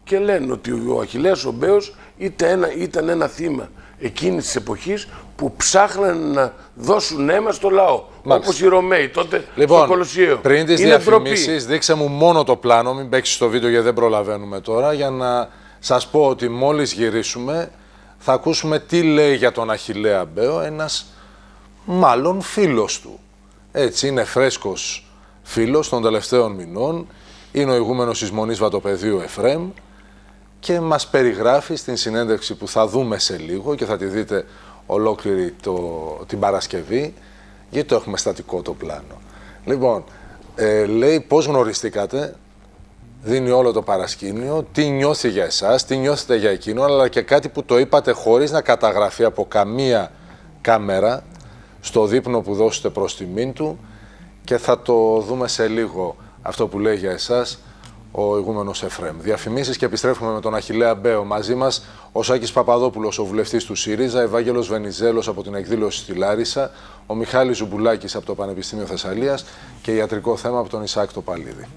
και λένε ότι ο Αχιλλέας ο Μπέος ήταν ένα θύμα εκείνης της εποχής που ψάχναν να δώσουν αίμα στο λαό. Όπως οι Ρωμαίοι τότε στο Κολοσσιαίο. Πριν τις διαφημίσεις, δείξε μου μόνο το πλάνο, μην παίξεις το βίντεο γιατί δεν προλαβαίνουμε τώρα, για να σας πω ότι μόλις γυρίσουμε θα ακούσουμε τι λέει για τον Αχιλλέα Μπέο ένας μάλλον φίλος του. Έτσι, είναι φρέσκος φίλος των τελευταίων μηνών, είναι ο ηγούμενος της Μονής Βατοπεδίου Εφραίμ και μας περιγράφει στην συνέντευξη που θα δούμε σε λίγο και θα τη δείτε ολόκληρη την Παρασκευή, γιατί το έχουμε στατικό το πλάνο. Λοιπόν, λέει πώς γνωριστήκατε, δίνει όλο το παρασκήνιο, τι νιώθει για εσάς, τι νιώθετε για εκείνο, αλλά και κάτι που το είπατε χωρίς να καταγραφεί από καμία κάμερα στο δείπνο που δώσετε προς τιμήν του και θα το δούμε σε λίγο αυτό που λέει για εσάς ο ηγούμενος Εφραίμ. Διαφημίσεις και επιστρέφουμε με τον Αχιλλέα Μπέο. Μαζί μας ο Σάκης Παπαδόπουλος, ο βουλευτής του ΣΥΡΙΖΑ, Ευάγγελος Βενιζέλος από την εκδήλωση στη Λάρισα, ο Μιχάλης Ζουμπουλάκης από το Πανεπιστήμιο Θεσσαλίας και ιατρικό θέμα από τον Ισαάκ Τοπαλίδη.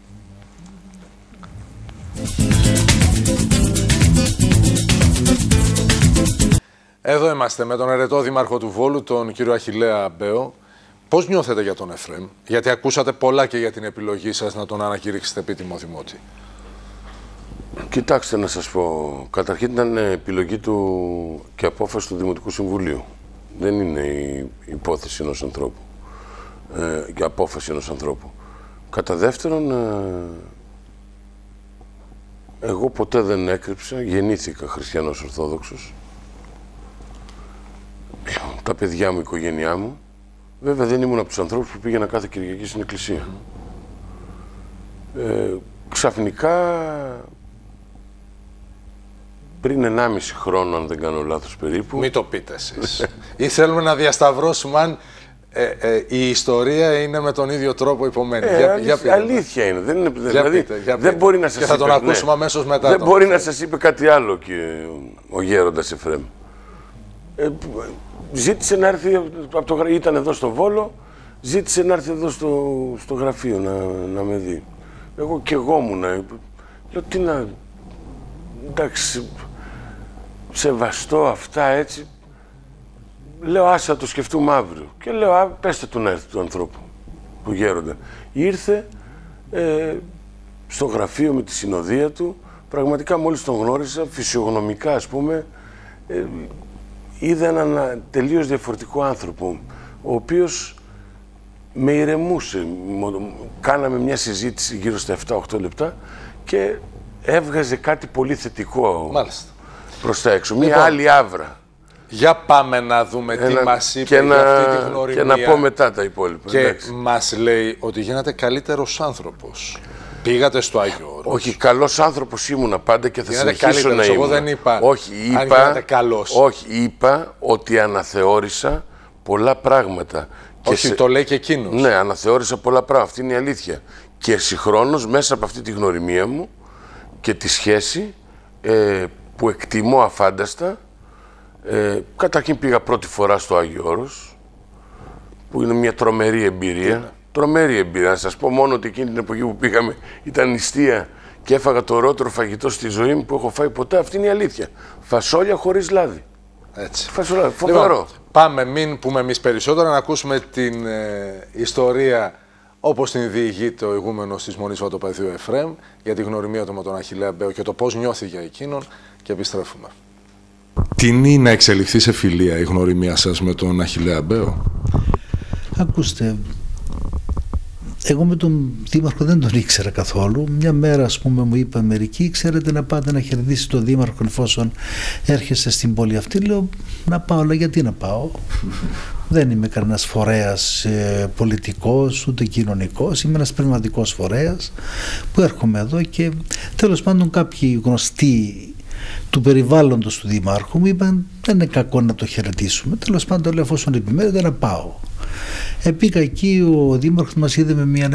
Εδώ είμαστε με τον ερετό δήμαρχο του Βόλου, τον κύριο Αχιλλέα Μπέο. Πώς νιώθετε για τον Εφραίμ, γιατί ακούσατε πολλά και για την επιλογή σας να τον ανακηρύξετε επίτιμο δημότη. Κοιτάξτε να σας πω, καταρχήν ήταν επιλογή του και απόφαση του Δημοτικού Συμβουλίου. Δεν είναι η υπόθεση ενός ανθρώπου και απόφαση ενός ανθρώπου. Κατά δεύτερον, εγώ ποτέ δεν έκρυψα, γεννήθηκα χριστιανός Ορθόδοξος. Τα παιδιά μου, η οικογένειά μου. Βέβαια δεν ήμουν από τους ανθρώπους που πήγαινα κάθε Κυριακή στην εκκλησία. Ξαφνικά, πριν 1,5 χρόνο, αν δεν κάνω λάθος περίπου... Μην το πείτε εσείς. Ή θέλουμε να διασταυρώσουμε αν η ιστορία είναι με τον ίδιο τρόπο υπομένη. Αλήθεια είναι. Δεν είναι δηλαδή, δεν μπορεί να σας και θα τον ακούσουμε αμέσως μετά. Δεν μπορεί να σας είπε κάτι άλλο και ο γέροντας Εφραίμ. Ζήτησε να έρθει, ήταν εδώ στο Βόλο, ζήτησε να έρθει εδώ στο γραφείο να με δει. Εγώ και εγώ ήμουν. Λέω τι να... Εντάξει, σεβαστώ αυτά έτσι. Λέω άσε να το σκεφτούμε αύριο. Και λέω πέστε του να έρθει του ανθρώπου, του γέροντα. Ήρθε στο γραφείο με τη συνοδεία του. Πραγματικά μόλις τον γνώρισα, φυσιογνωμικά ας πούμε, είδα έναν τελείως διαφορετικό άνθρωπο, ο οποίος με ηρεμούσε. Κάναμε μια συζήτηση γύρω στα 7-8 λεπτά και έβγαζε κάτι πολύ θετικό. Μάλιστα. Προς τα έξω. Μια άλλη άβρα. Για πάμε να δούμε τι μας είπε για αυτή τη γνωριμία. Και να πω μετά τα υπόλοιπα. Και μας λέει ότι γίνατε καλύτερος άνθρωπος. Πήγατε στο Άγιο Όρος. Όχι, καλός άνθρωπος ήμουνα πάντα και θα συνεχίσω να ήμουν. Εγώ δεν είπα όχι, είπα ότι αναθεώρησα πολλά πράγματα. Όχι, το λέει και εκείνος. Ναι, αναθεώρησα πολλά πράγματα. Αυτή είναι η αλήθεια. Και συγχρόνως μέσα από αυτή τη γνωριμία μου και τη σχέση που εκτιμώ αφάνταστα, καταρχήν πήγα πρώτη φορά στο Άγιο Όρος, που είναι μια τρομερή εμπειρία. Τρομερή εμπειρία. Να σας πω μόνο ότι εκείνη την εποχή που πήγαμε ήταν νηστεία και έφαγα το ωραιότερο φαγητό στη ζωή μου που έχω φάει ποτέ. Αυτή είναι η αλήθεια. Φασόλια χωρίς λάδι. Έτσι. Φασόλια, φοβερό. Λοιπόν, πάμε, μην πούμε εμείς περισσότερα, να ακούσουμε την ιστορία όπως την διηγείται ο ηγούμενος της Μονής Βατοπεδίου Εφραίμ για τη γνωριμία του με τον Αχιλλέα Μπέο και το πώς νιώθει για εκείνον και επιστρέφουμε. Τι είναι να εξελιχθεί σε φιλία η γνωριμία σας με τον Αχιλλέα Μπέο? Ακούστε, εγώ με τον Δήμαρχο δεν τον ήξερα καθόλου. Μια μέρα, ας πούμε, μου είπαν μερικοί, ξέρετε να πάτε να χαιρετήσετε τον Δήμαρχο εφόσον έρχεστε στην πόλη αυτή. Λέω, να πάω, αλλά γιατί να πάω? Δεν είμαι κανένας φορέας πολιτικός, ούτε κοινωνικός. Είμαι ένας πνευματικός φορέας που έρχομαι εδώ και τέλος πάντων κάποιοι γνωστοί του περιβάλλοντος του Δημάρχου μου είπαν δεν είναι κακό να το χαιρετήσουμε. Τέλος πάντων, λέω, εφόσον επιμένετε να πάω. Πήγα εκεί, ο Δήμαρχος μας είδε με μια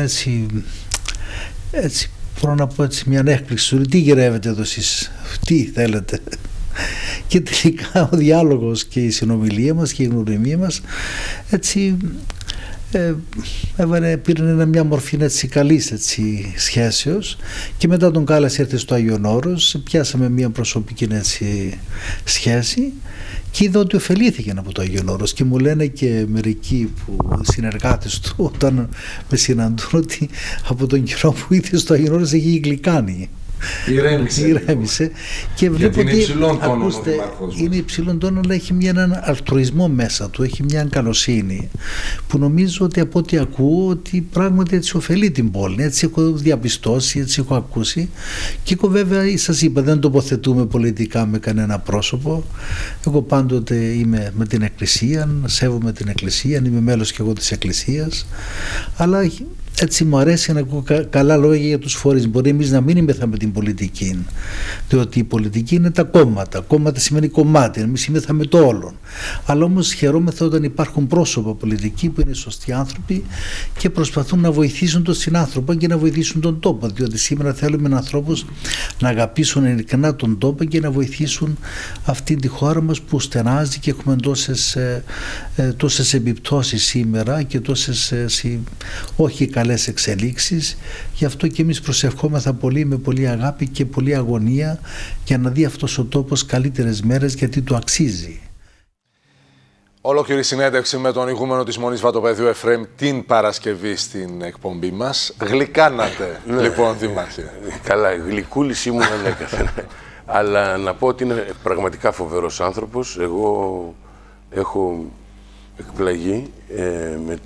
έτσι μπορώ να πω έτσι, μια έκπληξη. Τι γυρεύετε εδώ εσείς, τι θέλετε? Και τελικά ο διάλογος και η συνομιλία μας και η γνωριμία μας έτσι πήρε μια μορφή καλής σχέσεως, και μετά τον κάλεσε, ήρθε στο Άγιον Όρος, πιάσαμε μια προσωπική σχέση και είδα ότι ωφελήθηκε από το Άγιον Όρος, και μου λένε και μερικοί συνεργάτες του όταν με συναντούν ότι από τον καιρό που ήρθε στο Άγιον Όρος έχει γλυκάνει. Ηρέμησε. Και βλέπω ότι είναι υψηλόν τόνο, αλλά έχει έναν αλτρουισμό μέσα του, έχει μια καλοσύνη που νομίζω ότι από ό,τι ακούω ότι πράγματι έτσι ωφελεί την πόλη. Έτσι έχω διαπιστώσει, έτσι έχω ακούσει. Και εγώ βέβαια, σας είπα, δεν τοποθετούμε πολιτικά με κανένα πρόσωπο. Εγώ πάντοτε είμαι με την Εκκλησία, σέβομαι την Εκκλησία, είμαι μέλος και εγώ της Εκκλησίας, αλλά έτσι μου αρέσει να ακούω καλά λόγια για τους φορείς. Μπορεί εμείς να μην είμαστε με την πολιτική, διότι η πολιτική είναι τα κόμματα. Κόμματα σημαίνει κομμάτι, εμείς είμαστε με το όλον. Αλλά όμως χαιρόμεθα όταν υπάρχουν πρόσωπα πολιτικοί που είναι σωστοί άνθρωποι και προσπαθούν να βοηθήσουν τον συνάνθρωπο και να βοηθήσουν τον τόπο. Διότι σήμερα θέλουμε ανθρώπους να αγαπήσουν ειλικρινά τον τόπο και να βοηθήσουν αυτή τη χώρα μας που στενάζει και έχουμε τόσες επιπτώσεις σήμερα και τόσες όχι καλές εξελίξεις. Γι' αυτό και εμείς προσευχόμεθα πολύ, με πολύ αγάπη και πολύ αγωνία, για να δει αυτός ο τόπος καλύτερες μέρες, γιατί το αξίζει. Ολόκληρη συνέντευξη με τον ηγούμενο της Μονής Βατοπεδίου Εφραίμ την Παρασκευή στην εκπομπή μας. Γλυκάνατε, λοιπόν, Δήμαρχε. Καλά, γλυκούλης ήμουν ανέκαθεν. Αλλά να πω ότι είναι πραγματικά φοβερός άνθρωπος. Εγώ έχω εκπλαγεί με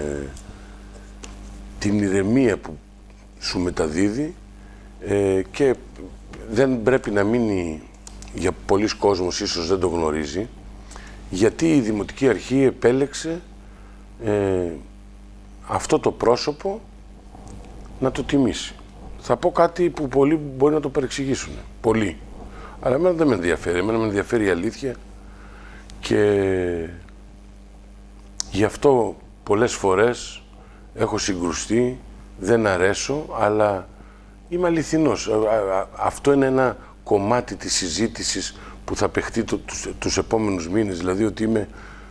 την ηρεμία που σου μεταδίδει, και δεν πρέπει να μείνει, για πολλοί κόσμος ίσως δεν το γνωρίζει, γιατί η Δημοτική Αρχή επέλεξε αυτό το πρόσωπο να το τιμήσει. Θα πω κάτι που πολλοί μπορεί να το παρεξηγήσουν. Πολλοί. Αλλά εμένα δεν με ενδιαφέρει. Εμένα με ενδιαφέρει η αλήθεια, και γι' αυτό πολλές φορές έχω συγκρουστεί, δεν αρέσω, αλλά είμαι αληθινός. Αυτό είναι ένα κομμάτι της συζήτησης που θα παιχτεί τους επόμενους μήνες, δηλαδή ότι είμαι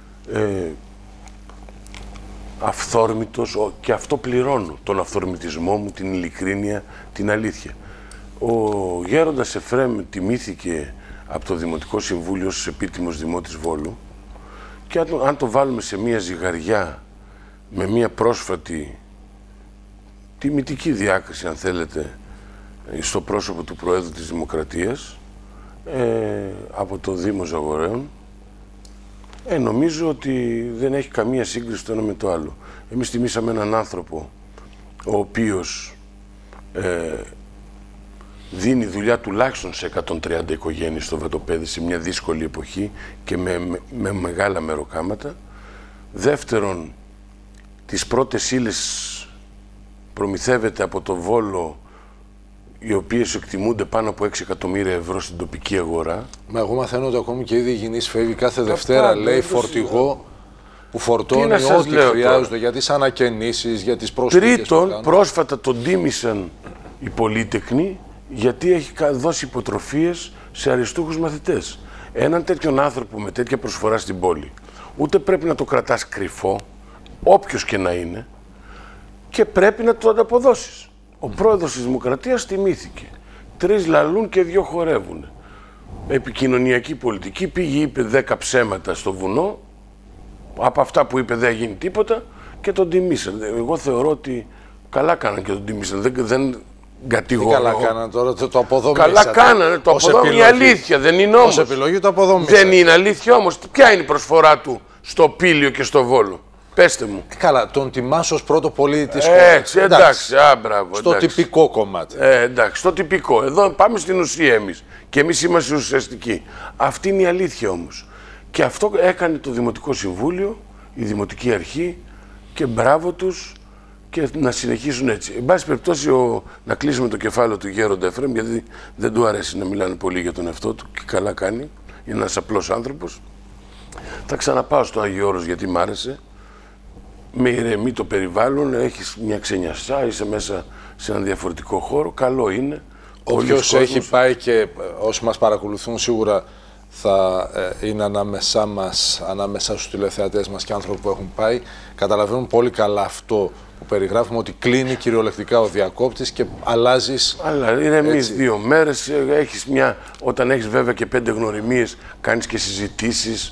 αυθόρμητος, και αυτό πληρώνω, τον αυθορμητισμό μου, την ειλικρίνεια, την αλήθεια. Ο Γέροντας Εφραίμ τιμήθηκε από το Δημοτικό Συμβούλιο ως επίτιμος Δημότης Βόλου, και αν το βάλουμε σε μία ζυγαριά με μία πρόσφατη τιμητική διάκριση, αν θέλετε, στο πρόσωπο του Προέδρου της Δημοκρατίας, από το Δήμο Ζαγοραίων, νομίζω ότι δεν έχει καμία σύγκριση το ένα με το άλλο. Εμείς τιμήσαμε έναν άνθρωπο ο οποίος δίνει δουλειά τουλάχιστον σε 130 οικογένειες στο Βατοπέδι σε μια δύσκολη εποχή και με μεγάλα μεροκάματα. Δεύτερον, τις πρώτες ύλες προμηθεύεται από το Βόλο, οι οποίες εκτιμούνται πάνω από 6 εκατομμύρια ευρώ στην τοπική αγορά. Μα εγώ μαθαίνω ότι ακόμη και ήδη υγιεινής φεύγει κάθε Δευτέρα, λέει, φορτηγό που φορτώνει ό,τι χρειάζονται για τις ανακαινήσεις, για τις πρόσφυγες. Τρίτον, πρόσφατα τον τίμησαν οι πολύτεκνοι, γιατί έχει δώσει υποτροφίες σε αριστούχους μαθητές. Έναν τέτοιον άνθρωπο με τέτοια προσφορά στην πόλη, ούτε πρέπει να το κρατάς κρυφό, όποιος και να είναι, και πρέπει να το ανταποδώσεις. Ο πρόεδρος της Δημοκρατίας τιμήθηκε. 3 λαλούν και 2 χορεύουν. Επικοινωνιακή πολιτική, πήγε, είπε 10 ψέματα στο βουνό, από αυτά που είπε δεν έγινε τίποτα, και τον τιμήσαν. Εγώ θεωρώ ότι καλά κάναν και τον τιμήσαν. Δεν κατηγορώ. Καλά κάναν τώρα, το αποδομήσατε. Καλά κάνανε, το αποδομήσατε. Είναι αλήθεια, δεν είναι όμως. Ως επιλογή το αποδομήσατε. Δεν είναι αλήθεια όμως. Ποια είναι η προσφορά του στο Πήλιο και στο Βόλο? Πέστε μου. Καλά, τον τιμάς ως πρώτο πολίτη της χώρας. Εντάξει, μπράβο. Στο τυπικό κομμάτι. Εντάξει, στο τυπικό. Εδώ πάμε στην ουσία εμείς. Και εμείς είμαστε ουσιαστικοί. Αυτή είναι η αλήθεια όμως. Και αυτό έκανε το Δημοτικό Συμβούλιο, η Δημοτική Αρχή, και μπράβο τους, και να συνεχίσουν έτσι. Εν πάση περιπτώσει, να κλείσουμε το κεφάλαιο του Γέροντα Εφραίμ, γιατί δεν του αρέσει να μιλάνε πολύ για τον εαυτό του, και καλά κάνει. Είναι ένας απλός άνθρωπος. Θα ξαναπάω στο Άγιο Όρος, γιατί μ' άρεσε. Με ηρεμεί το περιβάλλον, έχεις μια ξενιασιά, είσαι μέσα σε έναν διαφορετικό χώρο, καλό είναι. Όποιος έχει πάει, και όσοι μας παρακολουθούν σίγουρα θα είναι ανάμεσά μας, ανάμεσα στους τηλεθεατές μας και άνθρωποι που έχουν πάει, καταλαβαίνουν πολύ καλά αυτό που περιγράφουμε, ότι κλείνει κυριολεκτικά ο διακόπτης και αλλάζεις. Αλλά ηρεμείς 2 μέρες, έχεις όταν έχεις βέβαια και 5 γνωριμίες, κάνεις και συζητήσεις,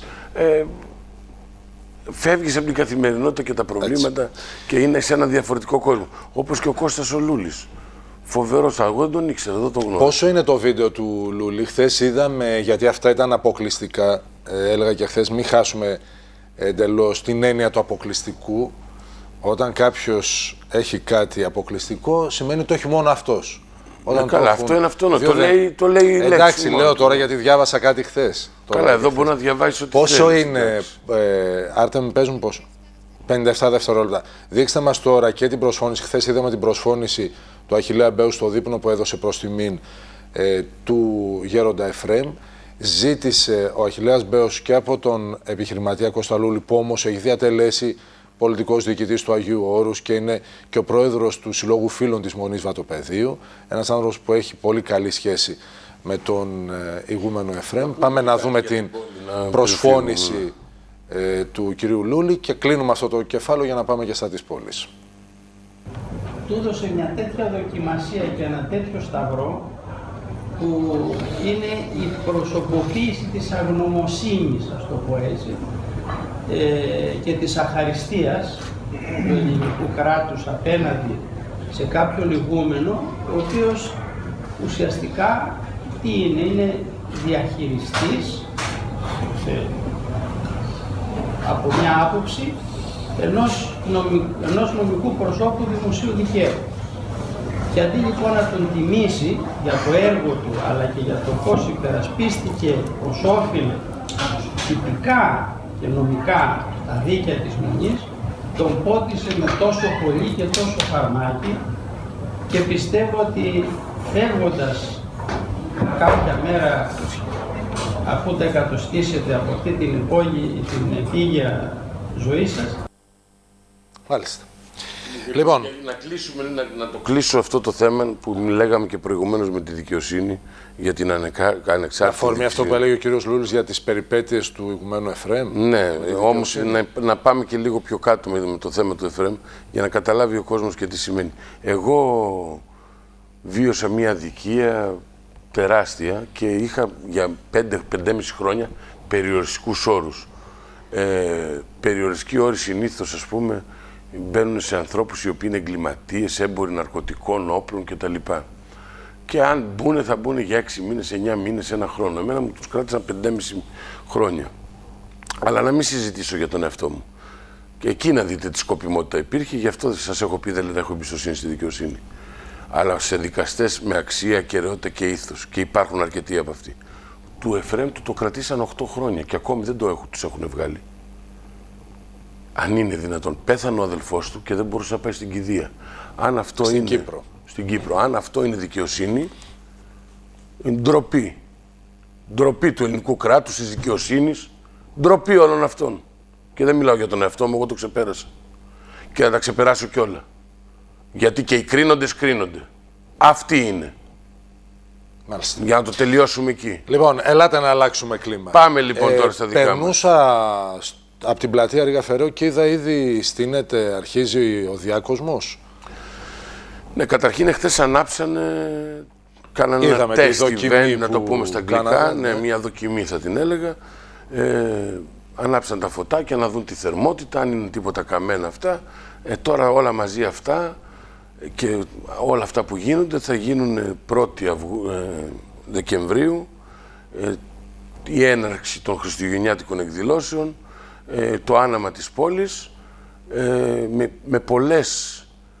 φεύγεις από την καθημερινότητα και τα προβλήματα και είναι σε ένα διαφορετικό κόσμο. Όπως και ο Κώστας ο Λούλης. Φοβερός, εγώ δεν τον ήξερα, δεν τον γνώρισα. Πόσο είναι το βίντεο του Λούλη? Χθες είδαμε, γιατί αυτά ήταν αποκλειστικά, έλεγα και χθες, μην χάσουμε εντελώς την έννοια του αποκλειστικού. Όταν κάποιος έχει κάτι αποκλειστικό, σημαίνει ότι το έχει μόνο αυτός. Όταν καλά, αυτό είναι αυτό, το λέει η λέξη. Εντάξει, λέω τώρα γιατί διάβασα κάτι χθες. Καλά, εδώ μπορεί να διαβάσει ό,τι πόσο θέλεις, είναι, Άρτεμ, παίζουν πόσο? 57 δευτερόλεπτα. Δείξτε μας τώρα και την προσφώνηση. Χθες είδαμε την προσφώνηση του Αχιλλέα Μπέου στο δείπνο που έδωσε προς τιμήν του Γέροντα Εφραίμ. Ζήτησε ο Αχιλλέας Μπέος και από τον επιχειρηματία Κώστα Λούλη, που όμως έχει διατελέσει πολιτικός διοικητής του Αγίου Όρους και είναι και ο πρόεδρος του Συλλόγου Φίλων της Μονής Βατοπεδίου, ένας άνθρωπος που έχει πολύ καλή σχέση με τον ηγούμενο Εφραίμ. Πάμε να δούμε την προσφώνηση του κυρίου Λούλη και κλείνουμε αυτό το κεφάλαιο για να πάμε και στα της πόλης. Του έδωσε μια τέτοια δοκιμασία και ένα τέτοιο σταυρό που είναι η προσωποποίηση της αγνωμοσύνης, ας το πω έτσι, και της αχαριστίας του ελληνικού κράτους απέναντι σε κάποιον ηγούμενο, ο οποίος ουσιαστικά τι είναι διαχειριστής από μια άποψη ενός νομικού προσώπου δημοσίου δικαίου. Και αντί λοιπόν να τον τιμήσει για το έργο του, αλλά και για το πώς υπερασπίστηκε ως όφιλε τυπικά και νομικά τα δίκαια της Μονής, τον πότισε με τόσο πολύ και τόσο φαρμάκι, και πιστεύω ότι φεύγοντας κάποια μέρα, αφού τα εκατοστήσετε από αυτή την επίγεια ζωή σας. Μάλιστα. Λοιπόν, να κλείσουμε, να το κλείσω αυτό το θέμα που λέγαμε και προηγουμένως με τη δικαιοσύνη για την ανεξάρτητη. Αφορμή αυτό που έλεγε ο κύριος Λούλης για τις περιπέτειες του ηγουμένου Εφραίμ. Ναι, όμως να πάμε και λίγο πιο κάτω με το θέμα του Εφραίμ για να καταλάβει ο κόσμος και τι σημαίνει. Εγώ βίωσα μια αδικία τεράστια και είχα για 5-5,5 χρόνια περιοριστικούς όρους. Περιοριστικοί όροι συνήθως, ας πούμε, μπαίνουν σε ανθρώπους οι οποίοι είναι εγκληματίες, έμποροι ναρκωτικών, όπλων κτλ. Και αν μπουν, θα μπουν για 6 μήνες, 9 μήνες, 1 χρόνο. Εμένα μου τους κράτησαν 5,5 χρόνια. Αλλά να μην συζητήσω για τον εαυτό μου. Και εκεί να δείτε τι σκοπιμότητα υπήρχε, γι' αυτό σας έχω πει δεν έχω εμπιστοσύνη στη δικαιοσύνη. Αλλά σε δικαστές με αξία, ακεραιότητα και ήθος. Και υπάρχουν αρκετοί από αυτοί. Του Εφραίμ του το κρατήσαν 8 χρόνια και ακόμη δεν τους έχουν βγάλει. Αν είναι δυνατόν, πέθανε ο αδελφός του και δεν μπορούσε να πάει στην κηδεία. Αν αυτό στην είναι, Κύπρο. Στην Κύπρο. Αν αυτό είναι δικαιοσύνη, είναι ντροπή. Ντροπή του ελληνικού κράτους, της δικαιοσύνης, ντροπή όλων αυτών. Και δεν μιλάω για τον εαυτό μου, εγώ το ξεπέρασα. Και θα τα ξεπεράσω κιόλα. Γιατί και οι κρίνοντες κρίνονται. Αυτοί είναι. Μάλιστα. Για να το τελειώσουμε εκεί. Λοιπόν, ελάτε να αλλάξουμε κλίμα. Πάμε λοιπόν τώρα στα δικά μας. Περνούσα από την πλατεία Ρήγα Φεραίου και είδα ήδη στείνεται, αρχίζει ο διάκοσμος. Ναι, καταρχήν εχθές ανάψανε, κάνανε ένα τεστ event, να το πούμε στα αγγλικά, ναι, μια δοκιμή θα την έλεγα. Ανάψαν τα φωτάκια να δουν τη θερμότητα, αν είναι τίποτα καμένα αυτά. Τώρα όλα μαζί αυτά και όλα αυτά που γίνονται θα γίνουν 1η Δεκεμβρίου, η έναρξη των χριστουγεννιάτικων εκδηλώσεων, το άναμα της πόλης, με πολλές,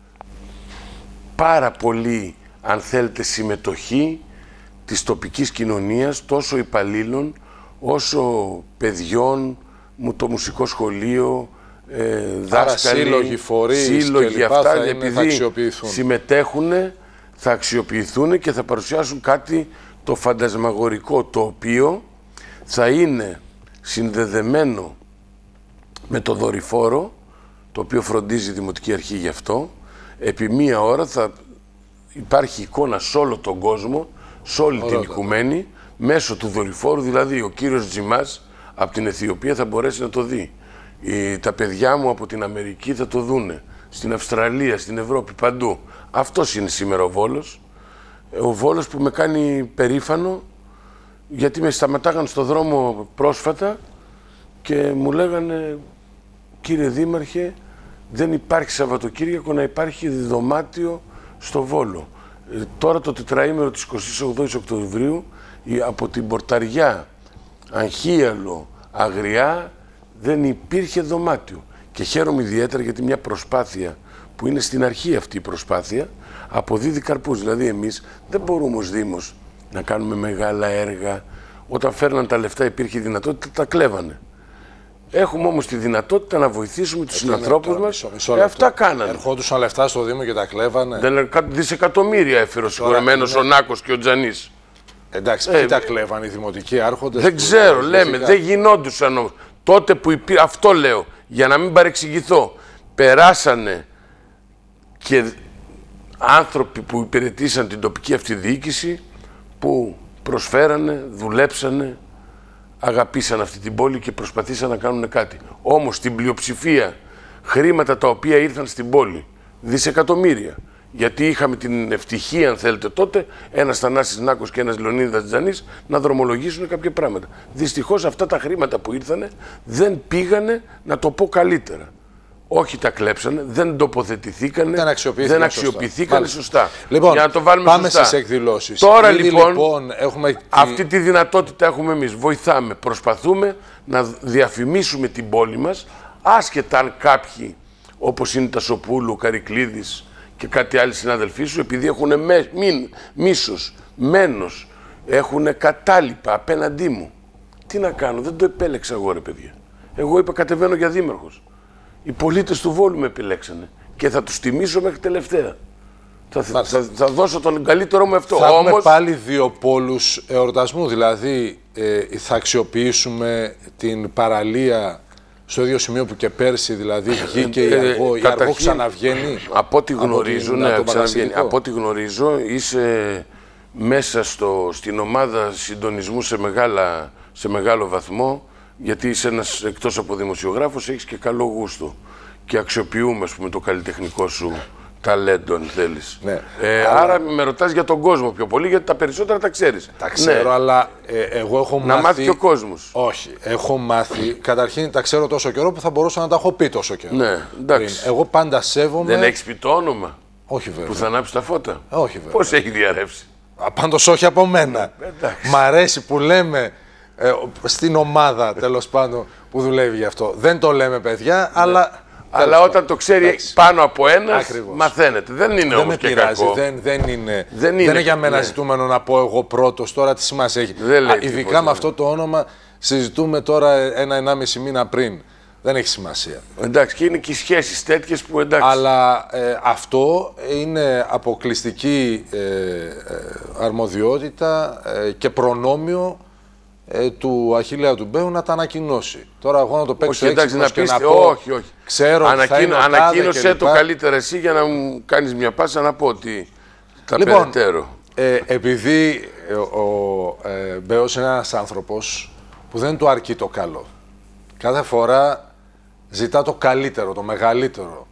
πάρα πολύ, αν θέλετε, συμμετοχή της τοπικής κοινωνίας, τόσο υπαλλήλων, όσο παιδιών, το μουσικό σχολείο, δάσκαλοι, σύλλογοι, φορείς σύλλογοι, και αυτά, θα συμμετέχουν, θα αξιοποιηθούν και θα παρουσιάσουν κάτι το φαντασμαγορικό, το οποίο θα είναι συνδεδεμένο με το δορυφόρο, το οποίο φροντίζει η Δημοτική Αρχή γι' αυτό. Επί 1 ώρα θα υπάρχει εικόνα σε όλο τον κόσμο, σε όλη την οικουμένη, μέσω του δορυφόρου, δηλαδή ο κύριος Τζιμάς από την Αιθιοπία θα μπορέσει να το δει. Τα παιδιά μου από την Αμερική θα το δούνε. Στην Αυστραλία, στην Ευρώπη, παντού. Αυτός είναι σήμερα ο Βόλος. Ο Βόλος που με κάνει περήφανο, γιατί με σταματάγαν στο δρόμο πρόσφατα και μου λέγανε, κύριε Δήμαρχε, δεν υπάρχει Σαββατοκύριακο να υπάρχει δωμάτιο στο Βόλο. Τώρα το τετραήμερο της 28ης Οκτωβρίου από την Πορταριά, Αγχίαλο, Αγριά δεν υπήρχε δωμάτιο. Και χαίρομαι ιδιαίτερα γιατί μια προσπάθεια που είναι στην αρχή αυτή η προσπάθεια αποδίδει καρπούς. Δηλαδή εμείς δεν μπορούμε ως Δήμος να κάνουμε μεγάλα έργα. Όταν φέρναν τα λεφτά υπήρχε δυνατότητα, τα κλέβανε. Έχουμε όμως τη δυνατότητα να βοηθήσουμε τους ανθρώπους μας. Αυτά κάνανε. Ερχόντουσαν λεφτά στο Δήμο και τα κλέβανε. Δισεκατομμύρια έφερε ο συγχωρεμένος ο Νάκος και ο Τζανής. Εντάξει, ποιοι τα κλέβανε, οι δημοτικοί άρχοντες. Δεν ξέρω, λέμε, δεν γινόντουσαν όμως. Τότε που αυτό λέω, για να μην παρεξηγηθώ, περάσανε και άνθρωποι που υπηρετήσαν την τοπική αυτοδιοίκηση, που προσφέρανε, δουλέψανε, αγαπήσαν αυτή την πόλη και προσπαθήσαν να κάνουν κάτι. Όμως στην πλειοψηφία χρήματα τα οποία ήρθαν στην πόλη, δισεκατομμύρια, γιατί είχαμε την ευτυχία, αν θέλετε τότε, ένας Θανάσης Νάκος και ένας Λεωνίδας Τζανής να δρομολογήσουν κάποια πράγματα. Δυστυχώς αυτά τα χρήματα που ήρθανε δεν πήγανε, να το πω καλύτερα. Όχι τα κλέψανε, δεν τοποθετηθήκανε, δεν αξιοποιηθήκανε σωστά. Λοιπόν, για να το βάλουμε πάμε σωστά. στις εκδηλώσεις. Τώρα λοιπόν έχουμε αυτή τη δυνατότητα έχουμε εμείς. Βοηθάμε, προσπαθούμε να διαφημίσουμε την πόλη μας, άσχετα αν κάποιοι, όπως είναι τα Σοπούλου, ο Καρικλίδης και κάτι άλλοι συναδελφοί σου, επειδή έχουν μίσος, μένος, έχουν κατάλοιπα απέναντί μου. Τι να κάνω, δεν το επέλεξα εγώ, ρε παιδιά. Εγώ είπα κατεβαίνω για δήμαρχος. Οι πολίτες του Βόλου με επιλέξανε και θα τους τιμήσω μέχρι τελευταία. Θα δώσω τον καλύτερό μου αυτό. Θα έχουμε πάλι δύο πόλους εορτασμού, δηλαδή θα αξιοποιήσουμε την παραλία στο ίδιο σημείο που και πέρσι, δηλαδή βγήκε η Αργό ξαναβγαίνει. Από ό,τι γνωρίζω, από ό,τι γνωρίζω είσαι μέσα στην ομάδα συντονισμού σε μεγάλο βαθμό, γιατί είσαι ένας, εκτός από δημοσιογράφος, έχεις και καλό γούστο και αξιοποιούμε, ας πούμε, το καλλιτεχνικό σου ταλέντο, αν θέλεις. Ναι, άρα με ρωτάς για τον κόσμο πιο πολύ, γιατί τα περισσότερα τα ξέρεις. Τα ξέρω, αλλά εγώ έχω μάθει... Να μάθει και ο κόσμος. Όχι, έχω μάθει, καταρχήν τα ξέρω τόσο καιρό που θα μπορούσα να τα έχω πει τόσο καιρό. Ναι, εντάξει. Εγώ πάντα σέβομαι... Δεν έχεις πει το όνομα? Όχι βέβαια. Που θα ανάψει τα φώτα? Όχι βέβαια. Πώς έχει διαρρεύσει? Πάντως όχι από μένα. Μ' αρέσει που λέμε... στην ομάδα, τέλος πάντων, που δουλεύει γι' αυτό. Δεν το λέμε, παιδιά, αλλά... Αλλά όταν το ξέρει πάνω από ένας, μαθαίνετε. Δεν είναι όμως και κακό. Δεν είναι για μένα ζητούμενο να πω εγώ πρώτος. Τώρα τι σημασία έχει. Ειδικά με αυτό το όνομα συζητούμε τώρα 1-1,5 μήνα πριν. Δεν έχει σημασία. Εντάξει, και είναι και οι σχέσεις τέτοιες που εντάξει. Αλλά αυτό είναι αποκλειστική αρμοδιότητα και προνόμιο του Αχιλλέα του Μπέου να τα ανακοινώσει. Τώρα εγώ να το παίξω εντάξει, να πεις, να πω, όχι. Ξέρω ανακοίνωσε το καλύτερα εσύ για να μου κάνεις μια πάσα να πω ότι τα περαιτέρω. Επειδή ο Μπέος είναι ένας άνθρωπος που δεν του αρκεί το καλό. Κάθε φορά ζητά το καλύτερο, το μεγαλύτερο,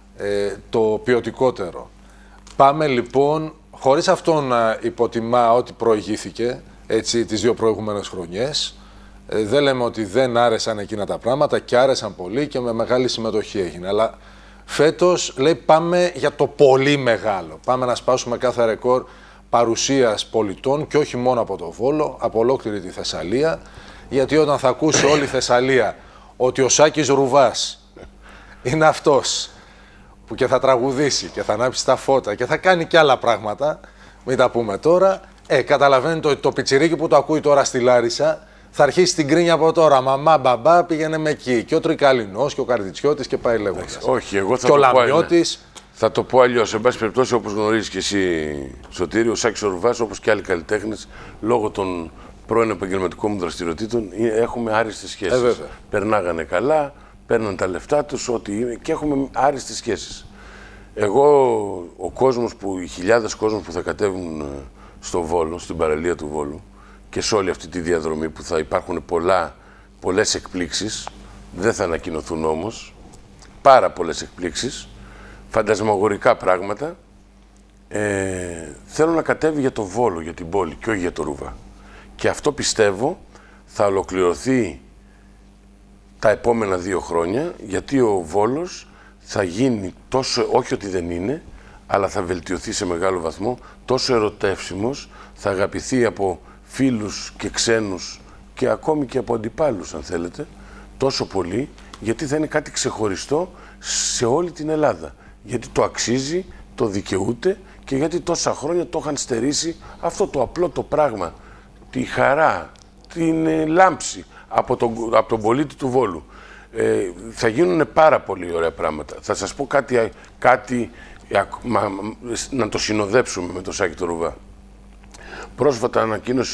το ποιοτικότερο. Πάμε λοιπόν, χωρίς αυτό να υποτιμά ό,τι προηγήθηκε, έτσι, τις δύο προηγούμενες χρονιές. Δεν λέμε ότι δεν άρεσαν εκείνα τα πράγματα και άρεσαν πολύ και με μεγάλη συμμετοχή έγινε. Αλλά φέτος λέει πάμε για το πολύ μεγάλο. Πάμε να σπάσουμε κάθε ρεκόρ παρουσίας πολιτών και όχι μόνο από το Βόλο, από ολόκληρη τη Θεσσαλία. Γιατί όταν θα ακούσει όλη η Θεσσαλία ότι ο Σάκης Ρουβάς είναι αυτός που και θα τραγουδήσει και θα ανάψει τα φώτα και θα κάνει και άλλα πράγματα, μην τα πούμε τώρα, καταλαβαίνει το πιτσιρίκι που το ακούει τώρα στη Λάρισα, θα αρχίσει την κρίνια από τώρα. Μαμά, μπαμπά, πήγαινε με εκεί. Και ο Τρικαλινός και ο Καρδιτσιώτης και πάει λέγοντας. Όχι, εγώ θα και το ο Λαμιώτης. Θα το πω αλλιώς. Εν πάση περιπτώσει, όπως γνωρίζεις και εσύ, Σωτήρη, ο Σάκης Ρουβάς, όπως και άλλοι καλλιτέχνες, λόγω των πρώην επαγγελματικών μου δραστηριοτήτων, έχουμε άριστες σχέσεις. Περνάγανε καλά, παίρναν τα λεφτά τους, ό,τι είναι, και έχουμε άριστες σχέσεις. Εγώ, οι χιλιάδες κόσμος που θα κατέβουν στο Βόλο, στην παραλία του Βόλου, και σε όλη αυτή τη διαδρομή που θα υπάρχουν πολλές εκπλήξεις, δεν θα ανακοινωθούν όμως, πάρα πολλές εκπλήξεις, φαντασμαγορικά πράγματα. Θέλω να κατέβει για το Βόλο, για την πόλη και όχι για το Ρούβα. Και αυτό πιστεύω θα ολοκληρωθεί τα επόμενα 2 χρόνια, γιατί ο Βόλος θα γίνει τόσο, όχι ότι δεν είναι, αλλά θα βελτιωθεί σε μεγάλο βαθμό, τόσο ερωτεύσιμος, θα αγαπηθεί από φίλους και ξένους και ακόμη και από αντιπάλους, αν θέλετε, τόσο πολύ, γιατί θα είναι κάτι ξεχωριστό σε όλη την Ελλάδα. Γιατί το αξίζει, το δικαιούται και γιατί τόσα χρόνια το είχαν στερήσει αυτό το απλό το πράγμα, τη χαρά, την λάμψη από τον πολίτη του Βόλου. Θα γίνουν πάρα πολύ ωραία πράγματα. Θα σας πω κάτι να το συνοδέψουμε με το Σάκη το Ρουβά. Πρόσφατα ανακοίνωσε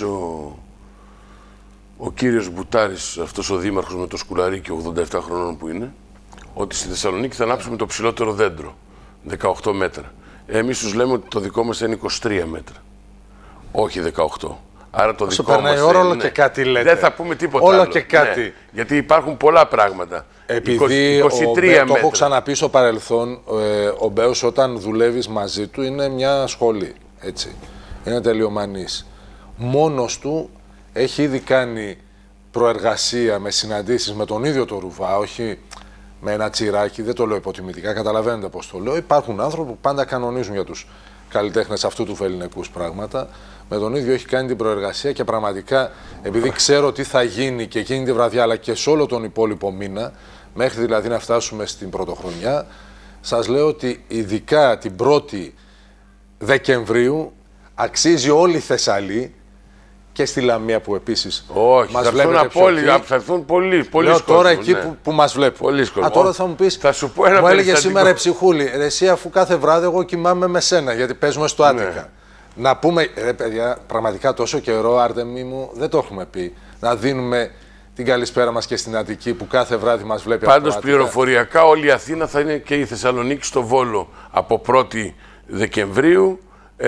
ο κύριος Μπουτάρης, αυτός ο δήμαρχος με το σκουλαρίκι 87 χρονών που είναι, ότι στη Θεσσαλονίκη θα ανάψουμε το ψηλότερο δέντρο, 18 μέτρα. Εμείς τους λέμε ότι το δικό μας είναι 23 μέτρα, όχι 18. Άρα το δικό μας όλο και κάτι λέτε. Δεν θα πούμε τίποτα όλο άλλο. Και κάτι. Ναι, γιατί υπάρχουν πολλά πράγματα. Επειδή 23 μέτρα. Το έχω ξαναπεί στο παρελθόν, ο Μπέος όταν δουλεύεις μαζί του είναι μια σχολή, έτσι. Είναι τελειομανής. Μόνος του έχει ήδη κάνει προεργασία με συναντήσεις με τον ίδιο το Ρουβά, όχι με ένα τσιράκι, δεν το λέω υποτιμητικά, καταλαβαίνετε πώς το λέω. Υπάρχουν άνθρωποι που πάντα κανονίζουν για τους καλλιτέχνες αυτού του φελληνικούς πράγματα. Με τον ίδιο έχει κάνει την προεργασία και πραγματικά, επειδή ξέρω τι θα γίνει και εκείνη τη βραδιά, αλλά και σε όλο τον υπόλοιπο μήνα, μέχρι δηλαδή να φτάσουμε στην πρωτοχρονιά, σας λέω ότι ειδικά την 1η Δεκεμβρίου αξίζει όλη η Θεσσαλή και στη Λαμία που επίσης μας βλέπετε πιο εκεί. Θα έρθουν πολλοί κόσμος. Τώρα εκεί που μας βλέπουν. Τώρα θα μου πεις, θα σου πω ένα μου έλεγε σήμερα η Ψυχούλη, εσύ αφού κάθε βράδυ εγώ κοιμάμαι με σένα, γιατί παίζουμε στο Άττικα. Ναι. Να πούμε, ρε παιδιά, πραγματικά τόσο καιρό, Άρτεμι μου, δεν το έχουμε πει, να δίνουμε την καλησπέρα μας και στην Αττική που κάθε βράδυ μας βλέπει. Πάντως πληροφοριακά όλη η Αθήνα θα είναι και η Θεσσαλονίκη στο Βόλο από 1η Δεκεμβρίου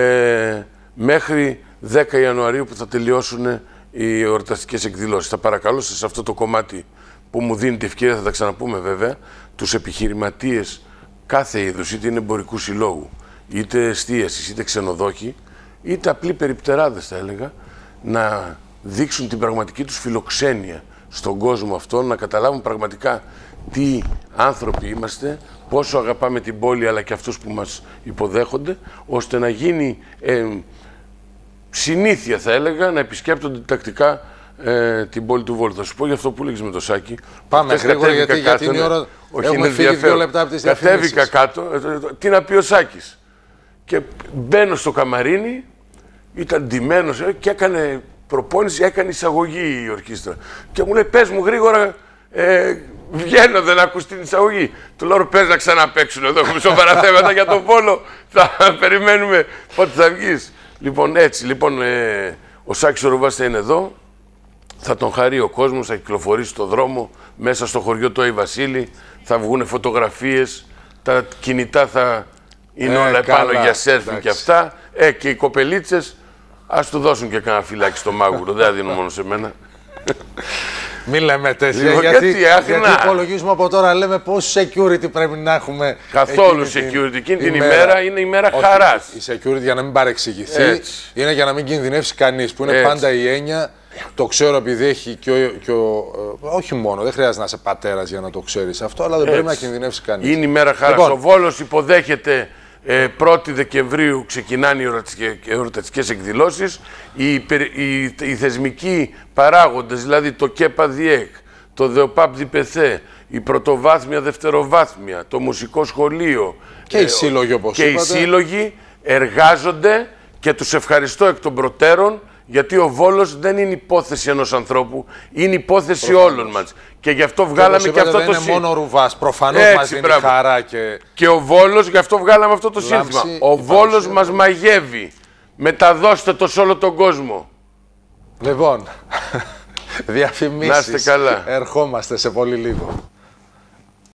μέχρι 10 Ιανουαρίου που θα τελειώσουν οι εορταστικές εκδηλώσεις. Θα παρακαλώ σε αυτό το κομμάτι που μου δίνει την ευκαιρία, θα τα ξαναπούμε βέβαια, τους επιχειρηματίες κάθε είδους, είτε είναι εμπορικού συλλόγου, είτε εστίασης, είτε ξενοδόχοι, είτε απλοί περιπτεράδες θα έλεγα, να δείξουν την πραγματική τους φιλοξένεια στον κόσμο αυτό, να καταλάβουν πραγματικά τι άνθρωποι είμαστε, πόσο αγαπάμε την πόλη αλλά και αυτούς που μας υποδέχονται, ώστε να γίνει συνήθεια θα έλεγα να επισκέπτονται τακτικά την πόλη του Βόλου. Θα σου πω για αυτό που έλεγες με το Σάκη. Πάμε γρήγορα γιατί είναι η ώρα, έχουμε φύγει 2 λεπτά από τις διαφημίσεις. Κατέβηκα κάτω, τι να πει ο Σάκης. Και μπαίνω στο καμαρίνι, ήταν ντυμένος και έκανε προπόνηση, έκανε εισαγωγή η ορχήστρα. Και μου λέει, πες μου γρήγορα, βγαίνω, δεν ακούς την εισαγωγή. Του λέω, πες να ξαναπαίξουν, εδώ έχουμε σοβαρά θέματα για τον Βόλο, θα περιμένουμε πότε θα βγεις. Λοιπόν, έτσι, ο Σάκης ο Ρουβάς θα είναι εδώ, θα τον χαρεί ο κόσμος, θα κυκλοφορήσει στο δρόμο, μέσα στο χωριό του Άι Βασίλη, θα βγουν φωτογραφίες, τα κινητά θα είναι όλα επάνω για σέρφινγκ και αυτά. Και οι κοπελίτσες, ας του δώσουν και κανένα φυλάκι στο μάγουρο, δεν θα δίνουν μόνο σε μένα. Μην λέμε τέτοια, γιατί υπολογίζουμε από τώρα, λέμε πόσο security πρέπει να έχουμε. Καθόλου security, εκείνη την ημέρα είναι ημέρα χαράς. Η security, για να μην παρεξηγηθεί, είναι για να μην κινδυνεύσει κανείς, που είναι πάντα η έννοια. Το ξέρω επειδή έχει όχι μόνο, δεν χρειάζεται να είσαι πατέρας για να το ξέρεις αυτό, αλλά δεν πρέπει να κινδυνεύσει κανείς. Είναι ημέρα χαράς. Λοιπόν, ο Βόλος υποδέχεται 1η Δεκεμβρίου, ξεκινάνε οι εορταστικές εκδηλώσεις. Οι θεσμικοί παράγοντες, δηλαδή το ΚΕΠΑ ΔΙΕΚ, το ΔΕΟΠΑΠ ΔΙΠΕΘΕ, η πρωτοβάθμια, δευτεροβάθμια, το μουσικό σχολείο και οι σύλλογοι, όπως είπατε, οι σύλλογοι εργάζονται και τους ευχαριστώ εκ των προτέρων, γιατί ο Βόλος δεν είναι υπόθεση ενός ανθρώπου, είναι υπόθεση όλων μας. Και γι' αυτό βγάλαμε και αυτό το σύνθημα. Δεν είναι μόνο ο Ρουβάς, προφανώς μας δίνει χαρά και ο Βόλος, γι' αυτό βγάλαμε αυτό το σύνθημα. Ο Βόλος μας μαγεύει. Μεταδώστε το σε όλο τον κόσμο. Λοιπόν, διαφημίσεις. Να είστε καλά. Ερχόμαστε σε πολύ λίγο.